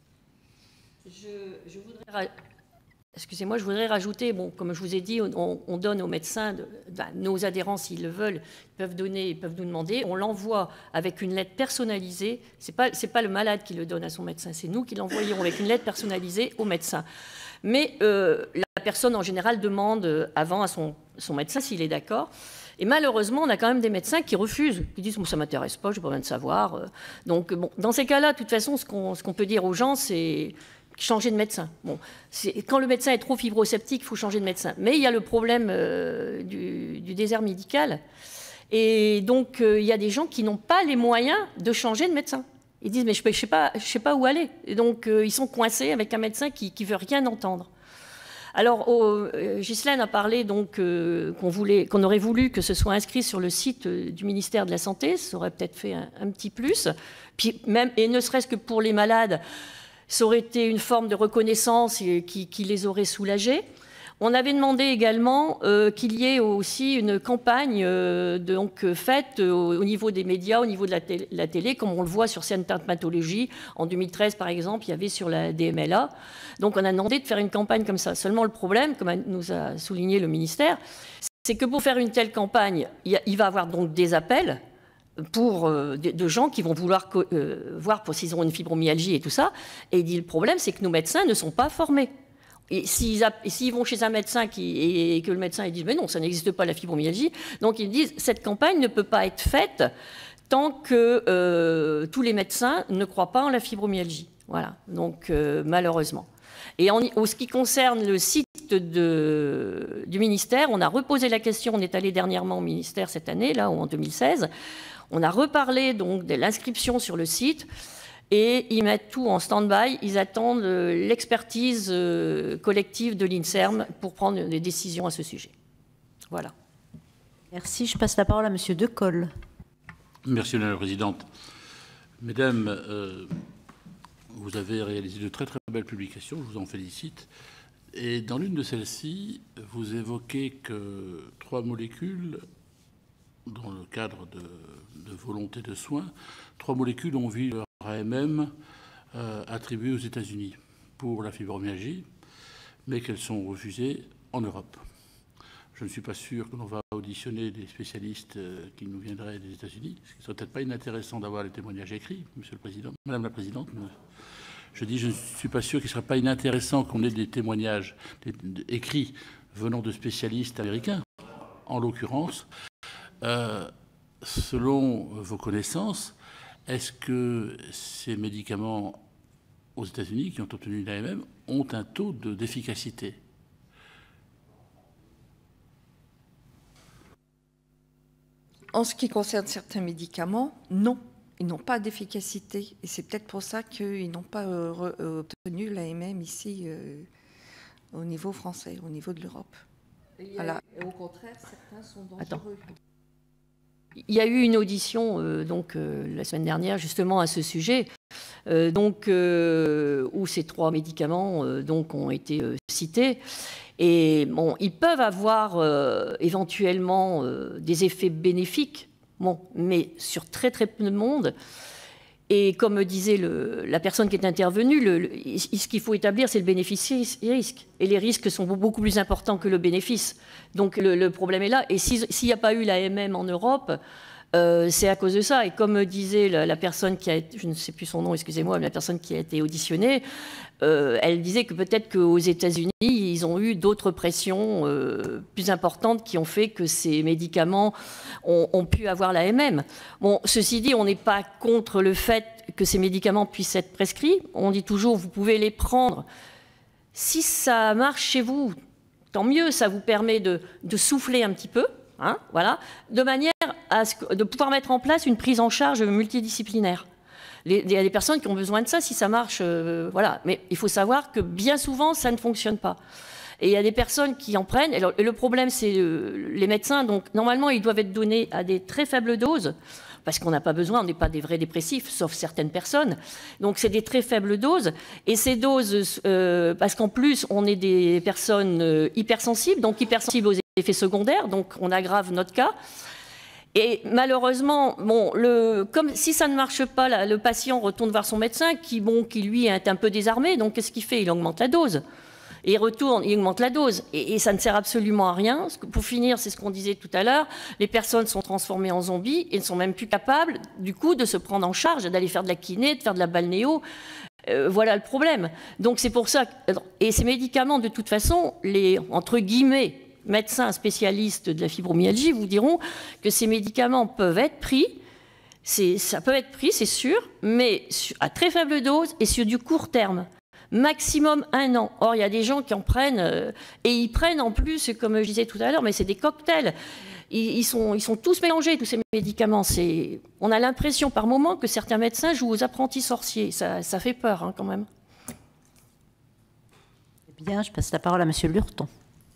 Je, je voudrais... Excusez-moi, je voudrais rajouter, bon, comme je vous ai dit, on, on donne aux médecins, de, ben, nos adhérents, s'ils le veulent, ils peuvent donner, ils peuvent nous demander, on l'envoie avec une lettre personnalisée. Ce n'est pas, c'est pas le malade qui le donne à son médecin, c'est nous qui l'envoyons avec une lettre personnalisée au médecin. Mais euh, la personne, en général, demande avant à son, son médecin s'il est d'accord. Et malheureusement, on a quand même des médecins qui refusent, qui disent bon, « ça ne m'intéresse pas, je n'ai pas besoin de savoir ». Donc, bon, dans ces cas-là, de toute façon, ce qu'on, ce qu'on peut dire aux gens, c'est changer de médecin. Bon, quand le médecin est trop fibrosceptique, il faut changer de médecin. Mais il y a le problème euh, du, du désert médical. Et donc, euh, il y a des gens qui n'ont pas les moyens de changer de médecin. Ils disent, mais je ne sais pas, je sais pas où aller. Et donc, euh, ils sont coincés avec un médecin qui ne veut rien entendre. Alors, oh, euh, Ghislaine a parlé donc, euh, qu'on voulait, qu'on aurait voulu que ce soit inscrit sur le site euh, du ministère de la Santé. Ça aurait peut-être fait un, un petit plus. Puis même, et ne serait-ce que pour les malades, ça aurait été une forme de reconnaissance qui, qui les aurait soulagés. On avait demandé également euh, qu'il y ait aussi une campagne euh, donc, faite euh, au niveau des médias, au niveau de la télé, la télé, comme on le voit sur certaines pathologies. En deux mille treize, par exemple, il y avait sur la D M L A. Donc on a demandé de faire une campagne comme ça. Seulement le problème, comme nous a souligné le ministère, c'est que pour faire une telle campagne, il, y a, il va y avoir donc des appels pour euh, de, de gens qui vont vouloir euh, voir pour s'ils ont une fibromyalgie et tout ça. Et il dit le problème, c'est que nos médecins ne sont pas formés. Et s'ils, et s'ils vont chez un médecin qui, et, et que le médecin il dit mais non, ça n'existe pas la fibromyalgie, donc ils disent cette campagne ne peut pas être faite tant que euh, tous les médecins ne croient pas en la fibromyalgie. Voilà, donc euh, malheureusement. Et en, en ce qui concerne le site de, du ministère, on a reposé la question, on est allé dernièrement au ministère cette année, là, ou en deux mille seize, on a reparlé donc de l'inscription sur le site et ils mettent tout en stand-by, ils attendent l'expertise collective de l'INSERM pour prendre des décisions à ce sujet. Voilà. Merci, je passe la parole à Monsieur Decolle. Merci Madame la Présidente. Mesdames, euh, vous avez réalisé de très très belles publications, je vous en félicite. Et dans l'une de celles-ci, vous évoquez que trois molécules, dans le cadre de, de volonté de soins, trois molécules ont vu leur A M M euh, attribué aux États-Unis pour la fibromyalgie, mais qu'elles sont refusées en Europe. Je ne suis pas sûr que l'on va auditionner des spécialistes euh, qui nous viendraient des États-Unis. Ce qui serait peut-être pas inintéressant d'avoir les témoignages écrits, Monsieur le Président, Madame la Présidente. Je dis, je ne suis pas sûr qu'il ne serait pas inintéressant qu'on ait des témoignages écrits venant de spécialistes américains, en l'occurrence. Euh, selon vos connaissances, est-ce que ces médicaments aux États-Unis qui ont obtenu l'A M M ont un taux de, d'efficacité? En ce qui concerne certains médicaments, non. Ils n'ont pas d'efficacité. Et c'est peut-être pour ça qu'ils n'ont pas euh, obtenu l'A M M ici, euh, au niveau français, au niveau de l'Europe. Voilà. Et au contraire, certains sont dangereux. Attends. Il y a eu une audition euh, donc, euh, la semaine dernière justement à ce sujet, euh, donc, euh, où ces trois médicaments euh, donc, ont été euh, cités. Et bon, ils peuvent avoir euh, éventuellement euh, des effets bénéfiques, bon, mais sur très très peu de monde. Et comme disait le, la personne qui est intervenue, le, le, ce qu'il faut établir, c'est le bénéfice-risque. Et les risques sont beaucoup plus importants que le bénéfice. Donc le, le problème est là. Et s'il si n'y a pas eu l'A M M en Europe, euh, c'est à cause de ça. Et comme disait la, la personne qui a été, je ne sais plus son nom, excusez-moi, mais la personne qui a été auditionnée, euh, elle disait que peut-être qu'aux États-Unis, ils ont eu d'autres pressions euh, plus importantes qui ont fait que ces médicaments ont, ont pu avoir l'A M M. Bon, ceci dit, on n'est pas contre le fait que ces médicaments puissent être prescrits. On dit toujours, vous pouvez les prendre. Si ça marche chez vous, tant mieux, ça vous permet de, de souffler un petit peu, hein, voilà, de manière à ce que, de pouvoir mettre en place une prise en charge multidisciplinaire. Les, il y a des personnes qui ont besoin de ça, si ça marche, euh, voilà. Mais il faut savoir que bien souvent, ça ne fonctionne pas. Et il y a des personnes qui en prennent. Et le, et le problème, c'est euh, les médecins. Donc, normalement, ils doivent être donnés à des très faibles doses, parce qu'on n'a pas besoin, on n'est pas des vrais dépressifs, sauf certaines personnes. Donc, c'est des très faibles doses. Et ces doses, euh, parce qu'en plus, on est des personnes euh, hypersensibles, donc hypersensibles aux effets secondaires, donc on aggrave notre cas. Et malheureusement, bon, le, comme si ça ne marche pas, là, le patient retourne voir son médecin qui, bon, qui lui est un peu désarmé. Donc, qu'est-ce qu'il fait? Il augmente la dose. Et il retourne, il augmente la dose. Et, et ça ne sert absolument à rien. Pour finir, c'est ce qu'on disait tout à l'heure, les personnes sont transformées en zombies et ne sont même plus capables, du coup, de se prendre en charge, d'aller faire de la kiné, de faire de la balnéo. Euh, voilà le problème. Donc, c'est pour ça... Que, et ces médicaments, de toute façon, les, entre guillemets, médecins spécialistes de la fibromyalgie vous diront que ces médicaments peuvent être pris, ça peut être pris, c'est sûr, mais à très faible dose et sur du court terme, maximum un an. Or, il y a des gens qui en prennent, euh, et ils prennent en plus, comme je disais tout à l'heure, mais c'est des cocktails. Ils, ils, sont, ils sont tous mélangés, tous ces médicaments. On a l'impression par moment que certains médecins jouent aux apprentis sorciers. Ça, ça fait peur, hein, quand même. Eh bien, je passe la parole à Monsieur Lurton.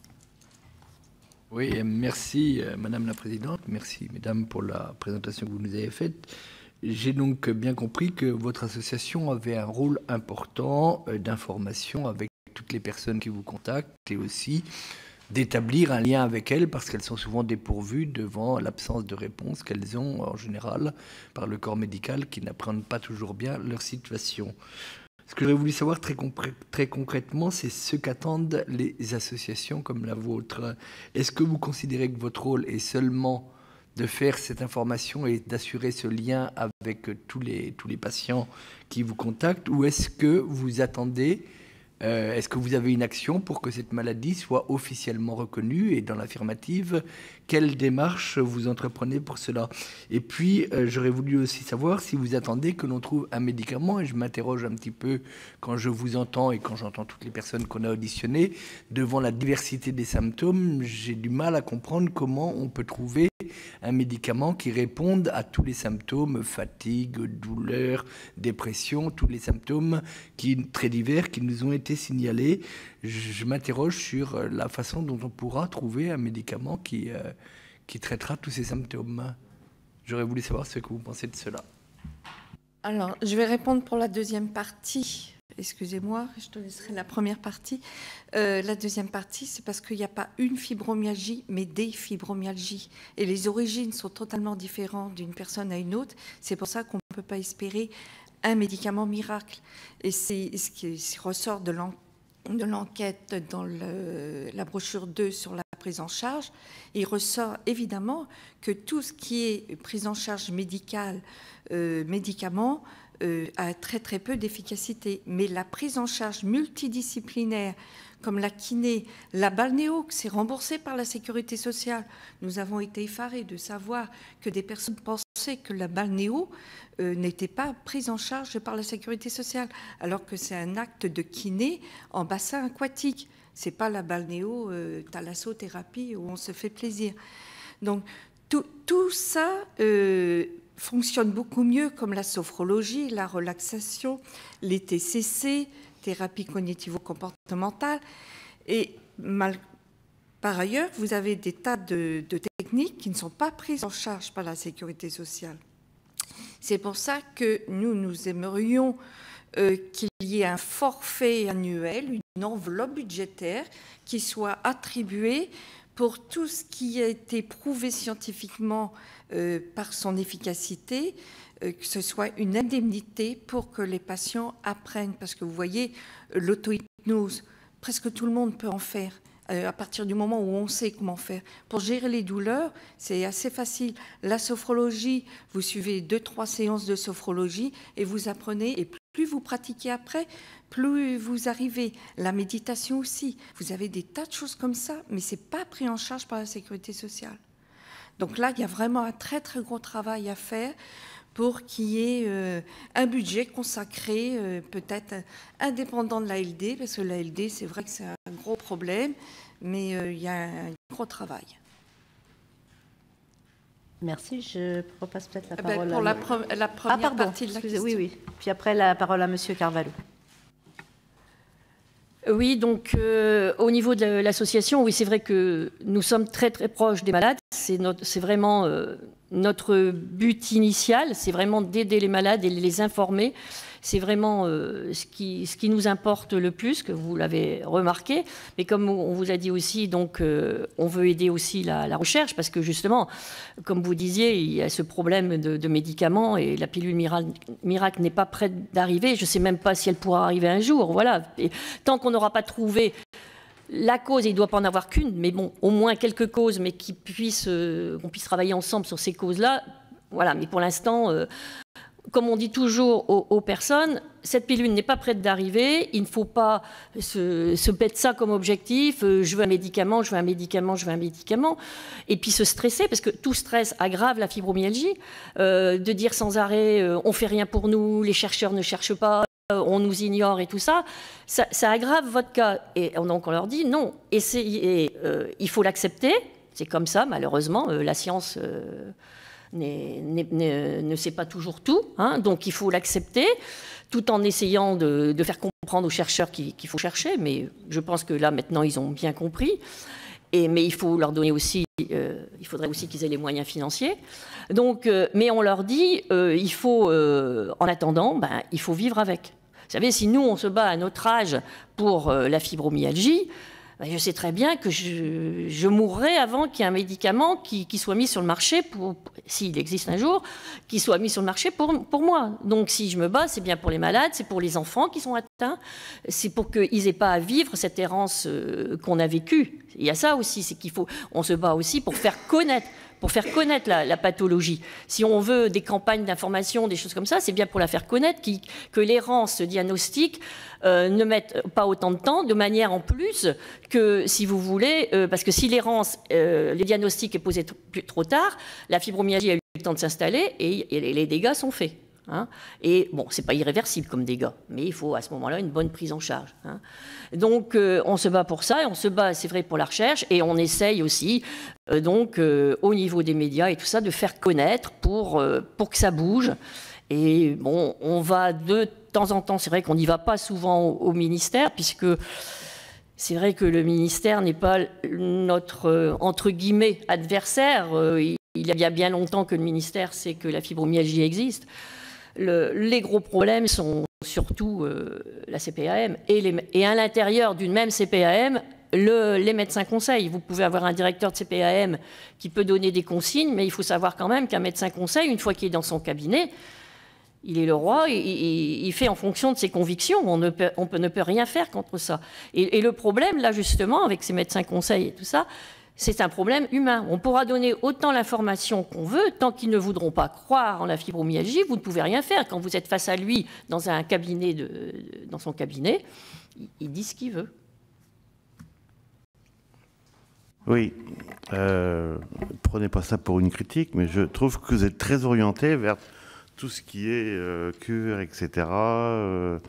Oui, merci Madame la Présidente, merci Mesdames pour la présentation que vous nous avez faite. J'ai donc bien compris que votre association avait un rôle important d'information avec toutes les personnes qui vous contactent et aussi d'établir un lien avec elles parce qu'elles sont souvent dépourvues devant l'absence de réponse qu'elles ont en général par le corps médical qui n'apprennent pas toujours bien leur situation. Ce que j'aurais voulu savoir très, très concrètement, c'est ce qu'attendent les associations comme la vôtre. Est-ce que vous considérez que votre rôle est seulement de faire cette information et d'assurer ce lien avec tous les, tous les patients qui vous contactent, ou est-ce que vous attendez, euh, est-ce que vous avez une action pour que cette maladie soit officiellement reconnue, et dans l'affirmative, quelle démarche vous entreprenez pour cela? Et puis, euh, j'aurais voulu aussi savoir si vous attendez que l'on trouve un médicament, et je m'interroge un petit peu quand je vous entends et quand j'entends toutes les personnes qu'on a auditionnées, devant la diversité des symptômes, j'ai du mal à comprendre comment on peut trouver un médicament qui réponde à tous les symptômes, fatigue, douleur, dépression, tous les symptômes qui, très divers qui nous ont été signalés. Je, je m'interroge sur la façon dont on pourra trouver un médicament qui, euh, qui traitera tous ces symptômes. J'aurais voulu savoir ce que vous pensez de cela. Alors, je vais répondre pour la deuxième partie. Excusez-moi, je te laisserai la première partie. Euh, la deuxième partie, c'est parce qu'il n'y a pas une fibromyalgie, mais des fibromyalgies. Et les origines sont totalement différentes d'une personne à une autre. C'est pour ça qu'on ne peut pas espérer un médicament miracle. Et c'est ce qui ressort de l'enquête dans le, la brochure deux sur la prise en charge. Il ressort évidemment que tout ce qui est prise en charge médicale, euh, médicaments, Euh, a très très peu d'efficacité. Mais la prise en charge multidisciplinaire, comme la kiné, la balnéo, c'est remboursé par la sécurité sociale. Nous avons été effarés de savoir que des personnes pensaient que la balnéo euh, n'était pas prise en charge par la sécurité sociale, alors que c'est un acte de kiné en bassin aquatique. C'est pas la balnéo euh, thalassothérapie où on se fait plaisir. Donc tout, tout ça euh, fonctionne beaucoup mieux, comme la sophrologie, la relaxation, les T C C, thérapie cognitivo-comportementale. Et mal, par ailleurs, vous avez des tas de, de techniques qui ne sont pas prises en charge par la sécurité sociale. C'est pour ça que nous, nous aimerions euh, qu'il y ait un forfait annuel, une enveloppe budgétaire qui soit attribuée pour tout ce qui a été prouvé scientifiquement euh, par son efficacité, euh, que ce soit une indemnité pour que les patients apprennent. Parce que vous voyez, l'auto-hypnose, presque tout le monde peut en faire, euh, à partir du moment où on sait comment faire. Pour gérer les douleurs, c'est assez facile. La sophrologie, vous suivez deux, trois séances de sophrologie et vous apprenez, et plus vous pratiquez après, plus vous arrivez. La méditation aussi. Vous avez des tas de choses comme ça, mais ce n'est pas pris en charge par la sécurité sociale. Donc là, il y a vraiment un très, très gros travail à faire pour qu'il y ait euh, un budget consacré, euh, peut-être indépendant de l'A L D, parce que l'A L D, c'est vrai que c'est un gros problème, mais euh, il y a un gros travail. Merci. Je repasse peut-être la Ben, parole pour à... la, pre la première ah, pardon, partie de la excusez, question. oui, oui. Puis après, la parole à Monsieur Carvalho. Oui, donc euh, au niveau de l'association, oui, c'est vrai que nous sommes très très proches des malades. C'est vraiment euh, notre but initial, c'est vraiment d'aider les malades et les informer. C'est vraiment euh, ce, qui, ce qui nous importe le plus, que vous l'avez remarqué. Mais comme on vous a dit aussi, donc, euh, on veut aider aussi la, la recherche, parce que justement, comme vous disiez, il y a ce problème de, de médicaments et la pilule miracle, miracle n'est pas prête d'arriver. Je ne sais même pas si elle pourra arriver un jour. Voilà. Et tant qu'on n'aura pas trouvé la cause, il ne doit pas en avoir qu'une, mais bon, au moins quelques causes, mais qui puissent, euh, qu'on puisse travailler ensemble sur ces causes-là. Voilà. Mais pour l'instant... Euh, Comme on dit toujours aux, aux personnes, cette pilule n'est pas prête d'arriver, il ne faut pas se, se mettre ça comme objectif, euh, je veux un médicament, je veux un médicament, je veux un médicament, et puis se stresser, parce que tout stress aggrave la fibromyalgie, euh, de dire sans arrêt, euh, on ne fait rien pour nous, les chercheurs ne cherchent pas, euh, on nous ignore et tout ça, ça, ça aggrave votre cas. Et donc on leur dit non, essayez, euh, il faut l'accepter, c'est comme ça, malheureusement, euh, la science... Euh, N'est, n'est, n'est, ne sait pas toujours tout, hein, donc il faut l'accepter, tout en essayant de, de faire comprendre aux chercheurs qu'il, qu'il faut chercher, mais je pense que là, maintenant, ils ont bien compris. Et, mais il faut leur donner aussi, euh, il faudrait aussi qu'ils aient les moyens financiers. Donc, euh, mais on leur dit, euh, il faut, euh, en attendant, ben, il faut vivre avec. Vous savez, si nous, on se bat à notre âge pour euh, la fibromyalgie, je sais très bien que je, je mourrai avant qu'il y ait un médicament qui, qui soit mis sur le marché, pour, s'il existe un jour, qui soit mis sur le marché pour, pour moi. Donc si je me bats, c'est bien pour les malades, c'est pour les enfants qui sont atteints, c'est pour qu'ils n'aient pas à vivre cette errance euh, qu'on a vécue. Il y a ça aussi, c'est qu'il faut, on se bat aussi pour faire connaître, pour faire connaître la, la pathologie. Si on veut des campagnes d'information, des choses comme ça, c'est bien pour la faire connaître, qui, que l'errance diagnostique euh, ne mette pas autant de temps, de manière en plus que, si vous voulez, euh, parce que si l'errance, euh, le diagnostic est posé t- trop tard, la fibromyalgie a eu le temps de s'installer et, et les dégâts sont faits. Hein. Et bon, c'est pas irréversible comme dégâts, mais il faut à ce moment-là une bonne prise en charge. Hein. Donc, euh, on se bat pour ça, et on se bat, c'est vrai, pour la recherche, et on essaye aussi, euh, donc, euh, au niveau des médias et tout ça, de faire connaître pour, euh, pour que ça bouge. Et bon, on va de temps en temps, c'est vrai qu'on n'y va pas souvent au, au ministère, puisque c'est vrai que le ministère n'est pas notre, euh, entre guillemets, adversaire. Euh, il y a bien longtemps que le ministère sait que la fibromyalgie existe. Le, les gros problèmes sont surtout euh, la C P A M et, les, et à l'intérieur d'une même C P A M, le, les médecins conseils. Vous pouvez avoir un directeur de C P A M qui peut donner des consignes, mais il faut savoir quand même qu'un médecin conseil, une fois qu'il est dans son cabinet, il est le roi, et, et, il fait en fonction de ses convictions. On ne peut, on peut, ne peut rien faire contre ça. Et, et le problème, là, justement, avec ces médecins conseils et tout ça, c'est un problème humain. On pourra donner autant l'information qu'on veut, tant qu'ils ne voudront pas croire en la fibromyalgie, vous ne pouvez rien faire. Quand vous êtes face à lui dans un cabinet, de, dans son cabinet, il dit ce qu'il veut. Oui, euh, prenez pas ça pour une critique, mais je trouve que vous êtes très orienté vers tout ce qui est euh, cure, et cetera, euh,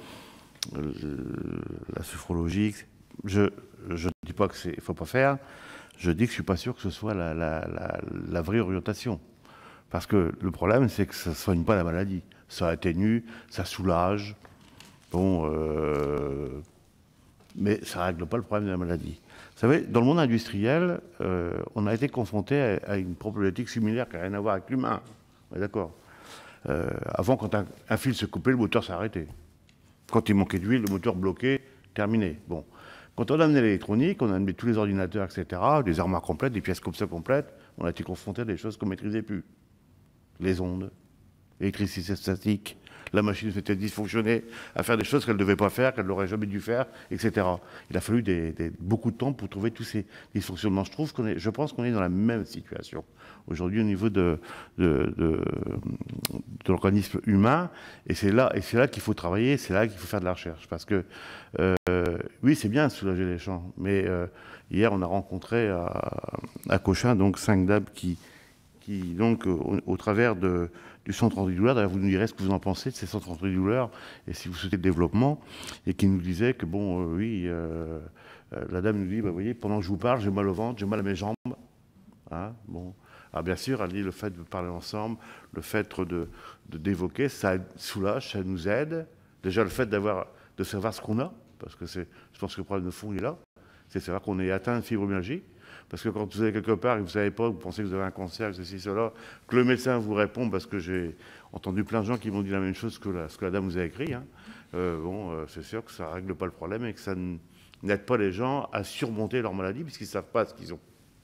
la sophrologie. Je ne dis pas qu'il ne faut pas faire. Je dis que je ne suis pas sûr que ce soit la, la, la, la vraie orientation. Parce que le problème, c'est que ça ne soigne pas la maladie. Ça atténue, ça soulage, bon, euh, mais ça ne règle pas le problème de la maladie. Vous savez, dans le monde industriel, euh, on a été confronté à, à une problématique similaire qui n'a rien à voir avec l'humain. On est d'accord. Euh, avant, quand un, un fil se coupait, le moteur s'arrêtait. Quand il manquait d'huile, le moteur bloqué, terminé. Bon. Quand on a amené l'électronique, on a amené tous les ordinateurs, et cetera, des armoires complètes, des pièces comme ça complètes, on a été confronté à des choses qu'on ne maîtrisait plus. Les ondes, l'électricité statique, la machine s'était dysfonctionnée à faire des choses qu'elle ne devait pas faire, qu'elle n'aurait jamais dû faire, et cetera. Il a fallu des, des, beaucoup de temps pour trouver tous ces dysfonctionnements. Je, trouve qu'on est, je pense qu'on est dans la même situation aujourd'hui au niveau de, de, de, de l'organisme humain, et c'est là, et c'est là qu'il faut travailler, c'est là qu'il faut faire de la recherche. Parce que, euh, oui, c'est bien de soulager les gens, mais euh, hier, on a rencontré à, à Cochin donc, cinq dames qui, qui donc, au, au travers de, du centre antidouleur, d'ailleurs, vous nous direz ce que vous en pensez de ces centres antidouleurs, et si vous souhaitez le développement, et qui nous disaient que, bon, euh, oui, euh, euh, la dame nous dit, bah, vous voyez, pendant que je vous parle, j'ai mal au ventre, j'ai mal à mes jambes. Hein, bon. Alors bien sûr, elle dit le fait de parler ensemble, le fait de, de d'évoquer, ça soulage, ça nous aide. Déjà le fait d'avoir, de savoir ce qu'on a, parce que c'est, je pense que le problème de fond il est là. C'est vrai qu'on est atteint de fibromyalgie, parce que quand vous allez quelque part et que vous ne savez pas, vous pensez que vous avez un cancer, que ceci, cela, que le médecin vous répond, parce que j'ai entendu plein de gens qui m'ont dit la même chose que la, ce que la dame vous a écrit, hein. euh, bon, euh, c'est sûr que ça ne règle pas le problème et que ça n'aide pas les gens à surmonter leur maladie, puisqu'ils ne savent pas ce qu'ils ont.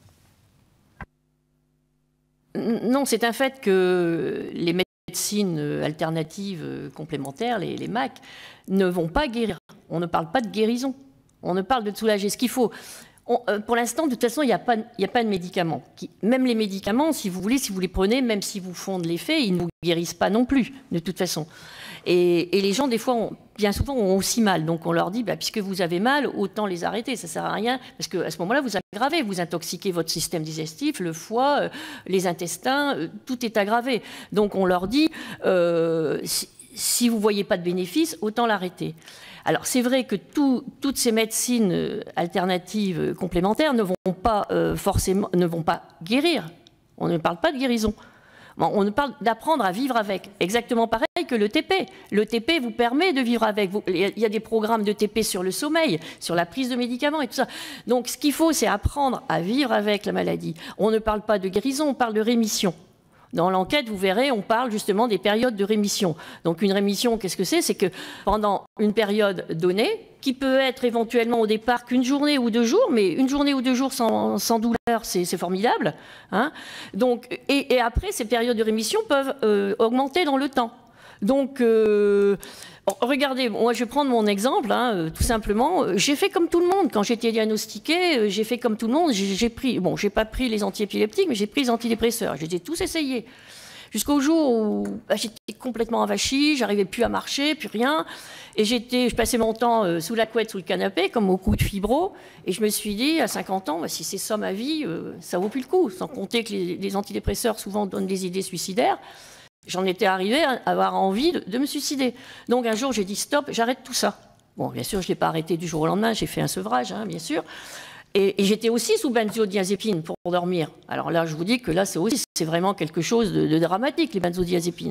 Non, c'est un fait que les médecines alternatives complémentaires, les, les M A C, ne vont pas guérir. On ne parle pas de guérison. On ne parle de soulager. Ce qu'il faut, on, euh, pour l'instant, de toute façon, il n'y a, a pas de médicaments. Qui, même les médicaments, si vous voulez, si vous les prenez, même si vous font de l'effet, ils ne vous guérissent pas non plus, de toute façon. Et, et les gens, des fois, ont, bien souvent, ont aussi mal. Donc on leur dit, bah, puisque vous avez mal, autant les arrêter. Ça ne sert à rien, parce qu'à ce moment-là, vous aggravez, vous intoxiquez votre système digestif, le foie, euh, les intestins, euh, tout est aggravé. Donc on leur dit, euh, si, si vous ne voyez pas de bénéfice, autant l'arrêter. Alors c'est vrai que tout, toutes ces médecines alternatives complémentaires ne vont pas euh, forcément, ne vont pas guérir. On ne parle pas de guérison. Bon, on parle d'apprendre à vivre avec. Exactement pareil que le T P. Le T P vous permet de vivre avec. Il y a des programmes de T P sur le sommeil, sur la prise de médicaments et tout ça. Donc ce qu'il faut, c'est apprendre à vivre avec la maladie. On ne parle pas de guérison, on parle de rémission. Dans l'enquête, vous verrez, on parle justement des périodes de rémission. Donc une rémission, qu'est-ce que c'est? C'est que pendant une période donnée, qui peut être éventuellement au départ qu'une journée ou deux jours, mais une journée ou deux jours sans, sans douleur, c'est formidable. Hein. Donc, et, et après, ces périodes de rémission peuvent euh, augmenter dans le temps. Donc, euh, regardez, moi je vais prendre mon exemple, hein, tout simplement. J'ai fait comme tout le monde. Quand j'étais diagnostiquée, j'ai fait comme tout le monde. J'ai pris, bon, j'ai pas pris les antiepileptiques, mais j'ai pris les antidépresseurs. J'ai tous essayés. Jusqu'au jour où bah, j'étais complètement avachie, j'arrivais plus à marcher, plus rien. Et j'étais, je passais mon temps euh, sous la couette, sous le canapé, comme au coup de fibro. Et je me suis dit, à cinquante ans, bah, si c'est ça ma vie, euh, ça vaut plus le coup. Sans compter que les, les antidépresseurs souvent donnent des idées suicidaires. J'en étais arrivée à avoir envie de, de me suicider. Donc un jour, j'ai dit stop, j'arrête tout ça. Bon, bien sûr, je ne l'ai pas arrêté du jour au lendemain, j'ai fait un sevrage, hein, bien sûr. Et, et j'étais aussi sous benzodiazépine pour dormir. Alors là, je vous dis que là, c'est aussi, c'est vraiment quelque chose de, de dramatique, les benzodiazépines.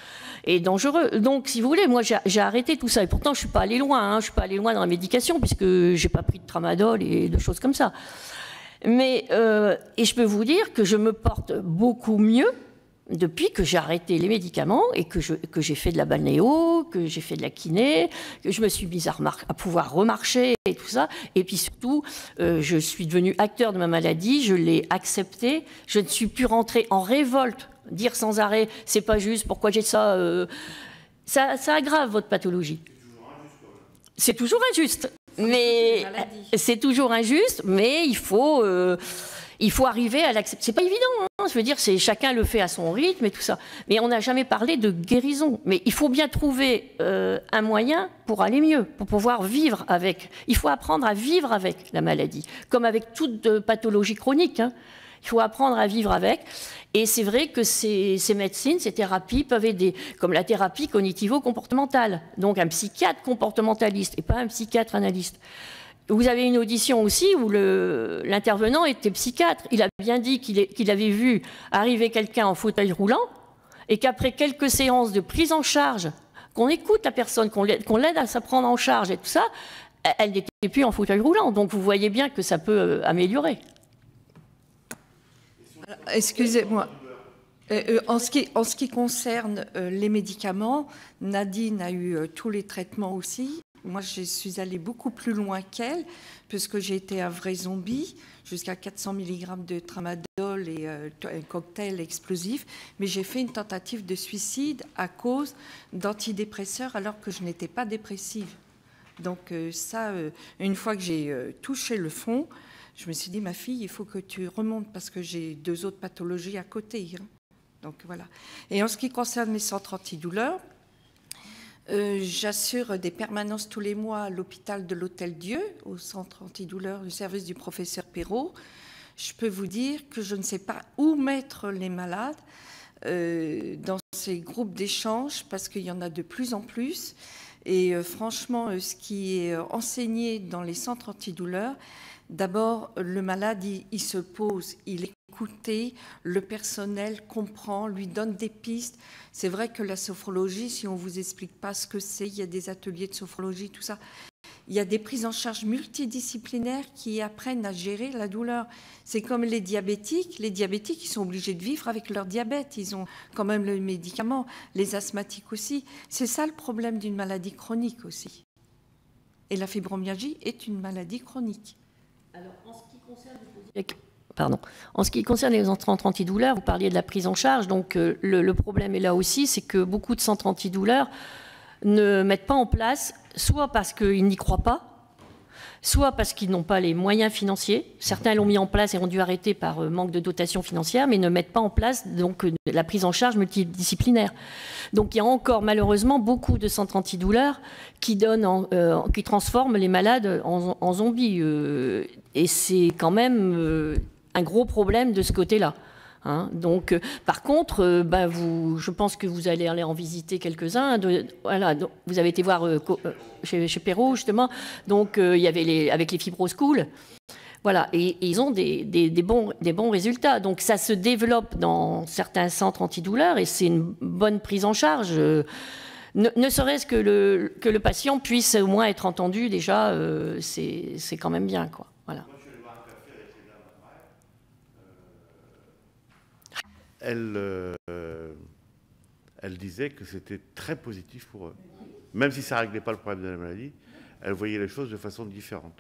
Et dangereux. Donc, si vous voulez, moi, j'ai arrêté tout ça. Et pourtant, je ne suis pas allée loin. Hein, je ne suis pas allée loin dans la médication, puisque je n'ai pas pris de tramadol et de choses comme ça. Mais, euh, et je peux vous dire que je me porte beaucoup mieux depuis que j'ai arrêté les médicaments et que j'ai que j'ai fait de la balnéo, que j'ai fait de la kiné, que je me suis mise à, à pouvoir remarcher et tout ça. Et puis surtout, euh, je suis devenue acteur de ma maladie, je l'ai acceptée, je ne suis plus rentrée en révolte, dire sans arrêt, c'est pas juste, pourquoi j'ai ça, euh, ça, ça aggrave votre pathologie. C'est toujours injuste, mais c'est toujours injuste, mais il faut... Euh, Il faut arriver à l'accepter. C'est pas évident, hein. Je veux dire, c'est chacun le fait à son rythme et tout ça. Mais on n'a jamais parlé de guérison. Mais il faut bien trouver euh, un moyen pour aller mieux, pour pouvoir vivre avec. Il faut apprendre à vivre avec la maladie, comme avec toute euh, pathologie chronique. Hein. Il faut apprendre à vivre avec. Et c'est vrai que ces, ces médecines, ces thérapies peuvent aider, comme la thérapie cognitivo-comportementale. Donc un psychiatre comportementaliste et pas un psychiatre analyste. Vous avez une audition aussi où l'intervenant était psychiatre. Il a bien dit qu'il qu'il avait vu arriver quelqu'un en fauteuil roulant et qu'après quelques séances de prise en charge, qu'on écoute la personne, qu'on l'aide à se prendre en charge et tout ça, elle n'était plus en fauteuil roulant. Donc vous voyez bien que ça peut améliorer. Excusez-moi. Euh, en, ce qui, en ce qui concerne euh, les médicaments, Nadine a eu euh, tous les traitements aussi. Moi, je suis allée beaucoup plus loin qu'elle, puisque j'ai été un vrai zombie, jusqu'à quatre cents milligrammes de tramadol et euh, un cocktail explosif. Mais j'ai fait une tentative de suicide à cause d'antidépresseurs, alors que je n'étais pas dépressive. Donc euh, ça, euh, une fois que j'ai euh, touché le fond, je me suis dit, ma fille, il faut que tu remontes, parce que j'ai deux autres pathologies à côté. Hein. Donc voilà. Et en ce qui concerne les centres antidouleurs, Euh, j'assure des permanences tous les mois à l'hôpital de l'Hôtel-Dieu, au centre antidouleur du service du professeur Perrault. Je peux vous dire que je ne sais pas où mettre les malades euh, dans ces groupes d'échange, parce qu'il y en a de plus en plus. Et euh, franchement, euh, ce qui est enseigné dans les centres antidouleurs, d'abord, le malade, il, il se pose, il est écouté, le personnel comprend, lui donne des pistes. C'est vrai que la sophrologie, si on ne vous explique pas ce que c'est, il y a des ateliers de sophrologie, tout ça. Il y a des prises en charge multidisciplinaires qui apprennent à gérer la douleur. C'est comme les diabétiques. Les diabétiques, ils sont obligés de vivre avec leur diabète. Ils ont quand même le médicament. Les asthmatiques aussi. C'est ça le problème d'une maladie chronique aussi. Et la fibromyalgie est une maladie chronique. Alors, en ce qui concerne... Pardon. En ce qui concerne les centres antidouleurs, vous parliez de la prise en charge. Donc, euh, le, le problème est là aussi, c'est que beaucoup de centres antidouleurs ne mettent pas en place, soit parce qu'ils n'y croient pas, soit parce qu'ils n'ont pas les moyens financiers. Certains l'ont mis en place et ont dû arrêter par manque de dotation financière, mais ne mettent pas en place donc, la prise en charge multidisciplinaire. Donc il y a encore malheureusement beaucoup de centres antidouleurs qui, donnent en, euh, qui transforment les malades en, en zombies. Euh, et c'est quand même euh, un gros problème de ce côté-là. Hein, donc, euh, par contre, euh, bah, vous, je pense que vous allez aller en visiter quelques-uns. Voilà, donc, vous avez été voir euh, chez, chez Perrault, justement. Donc, euh, il y avait les, avec les FibroSchool. Voilà, et, et ils ont des, des, des, bons, des bons résultats. Donc, ça se développe dans certains centres antidouleurs et c'est une bonne prise en charge. Euh, ne ne serait-ce que le, que le patient puisse au moins être entendu, déjà, euh, c'est quand même bien, quoi. Voilà. Elle, euh, elle disait que c'était très positif pour eux. Même si ça ne réglait pas le problème de la maladie, elle voyait les choses de façon différente.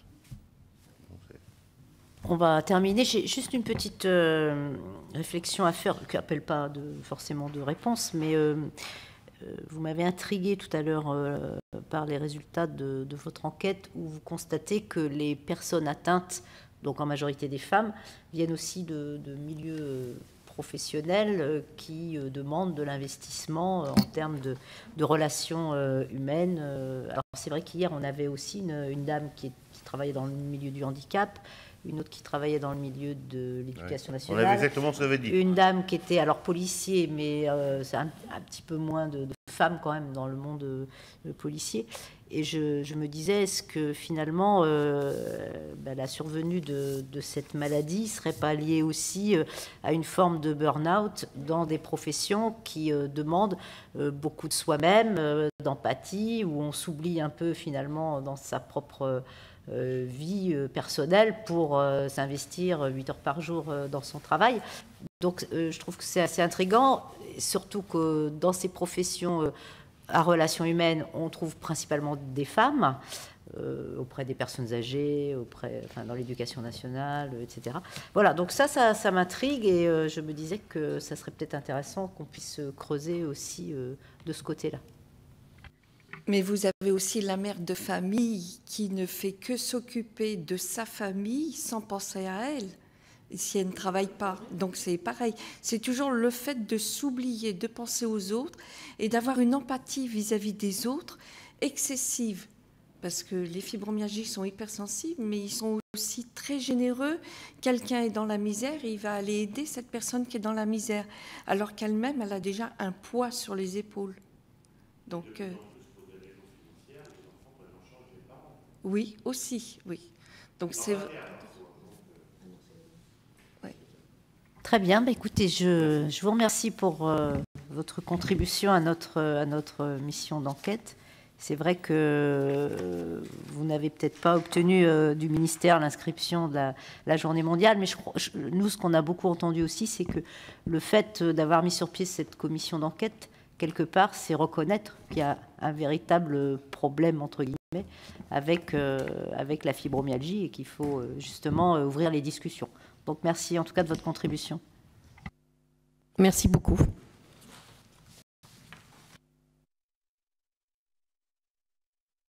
On va terminer. J'ai juste une petite euh, réflexion à faire, qui n'appelle pas de, forcément de réponse, mais euh, euh, vous m'avez intrigué tout à l'heure euh, par les résultats de, de votre enquête, où vous constatez que les personnes atteintes, donc en majorité des femmes, viennent aussi de, de milieux... Euh, professionnels qui demandent de l'investissement en termes de, de relations humaines. Alors c'est vrai qu'hier on avait aussi une, une dame qui, est, qui travaillait dans le milieu du handicap, une autre qui travaillait dans le milieu de l'éducation nationale. On avait exactement ce que vous avez dit. Une dame qui était alors policier, mais euh, c'est un, un petit peu moins de, de femmes quand même dans le monde euh, policier. Et je, je me disais, est-ce que finalement euh, ben, la survenue de, de cette maladie ne serait pas liée aussi euh, à une forme de burn-out dans des professions qui euh, demandent euh, beaucoup de soi-même, euh, d'empathie, où on s'oublie un peu finalement dans sa propre euh, vie euh, personnelle pour euh, s'investir huit heures par jour euh, dans son travail. Donc euh, je trouve que c'est assez intriguant, surtout que dans ces professions... Euh, à relations humaines, on trouve principalement des femmes, euh, auprès des personnes âgées, auprès, enfin, dans l'éducation nationale, et cetera. Voilà, donc ça, ça, ça m'intrigue et euh, je me disais que ça serait peut-être intéressant qu'on puisse creuser aussi euh, de ce côté-là. Mais vous avez aussi la mère de famille qui ne fait que s'occuper de sa famille sans penser à elle, si elle ne travaille pas. Donc c'est pareil. C'est toujours le fait de s'oublier, de penser aux autres et d'avoir une empathie vis-à-vis des autres excessive. Parce que les fibromyalgiques sont hypersensibles, mais ils sont aussi très généreux. Quelqu'un est dans la misère et il va aller aider cette personne qui est dans la misère, alors qu'elle-même, elle a déjà un poids sur les épaules. Donc, euh... oui, aussi, oui. Donc c'est... Très bien, bah écoutez, je, je vous remercie pour euh, votre contribution à notre, à notre mission d'enquête. C'est vrai que euh, vous n'avez peut-être pas obtenu euh, du ministère l'inscription de la, la journée mondiale, mais je, je, nous, ce qu'on a beaucoup entendu aussi, c'est que le fait d'avoir mis sur pied cette commission d'enquête, quelque part, c'est reconnaître qu'il y a un véritable problème, entre guillemets, avec, euh, avec la fibromyalgie et qu'il faut euh, justement euh, ouvrir les discussions. Donc merci en tout cas de votre contribution. Merci beaucoup.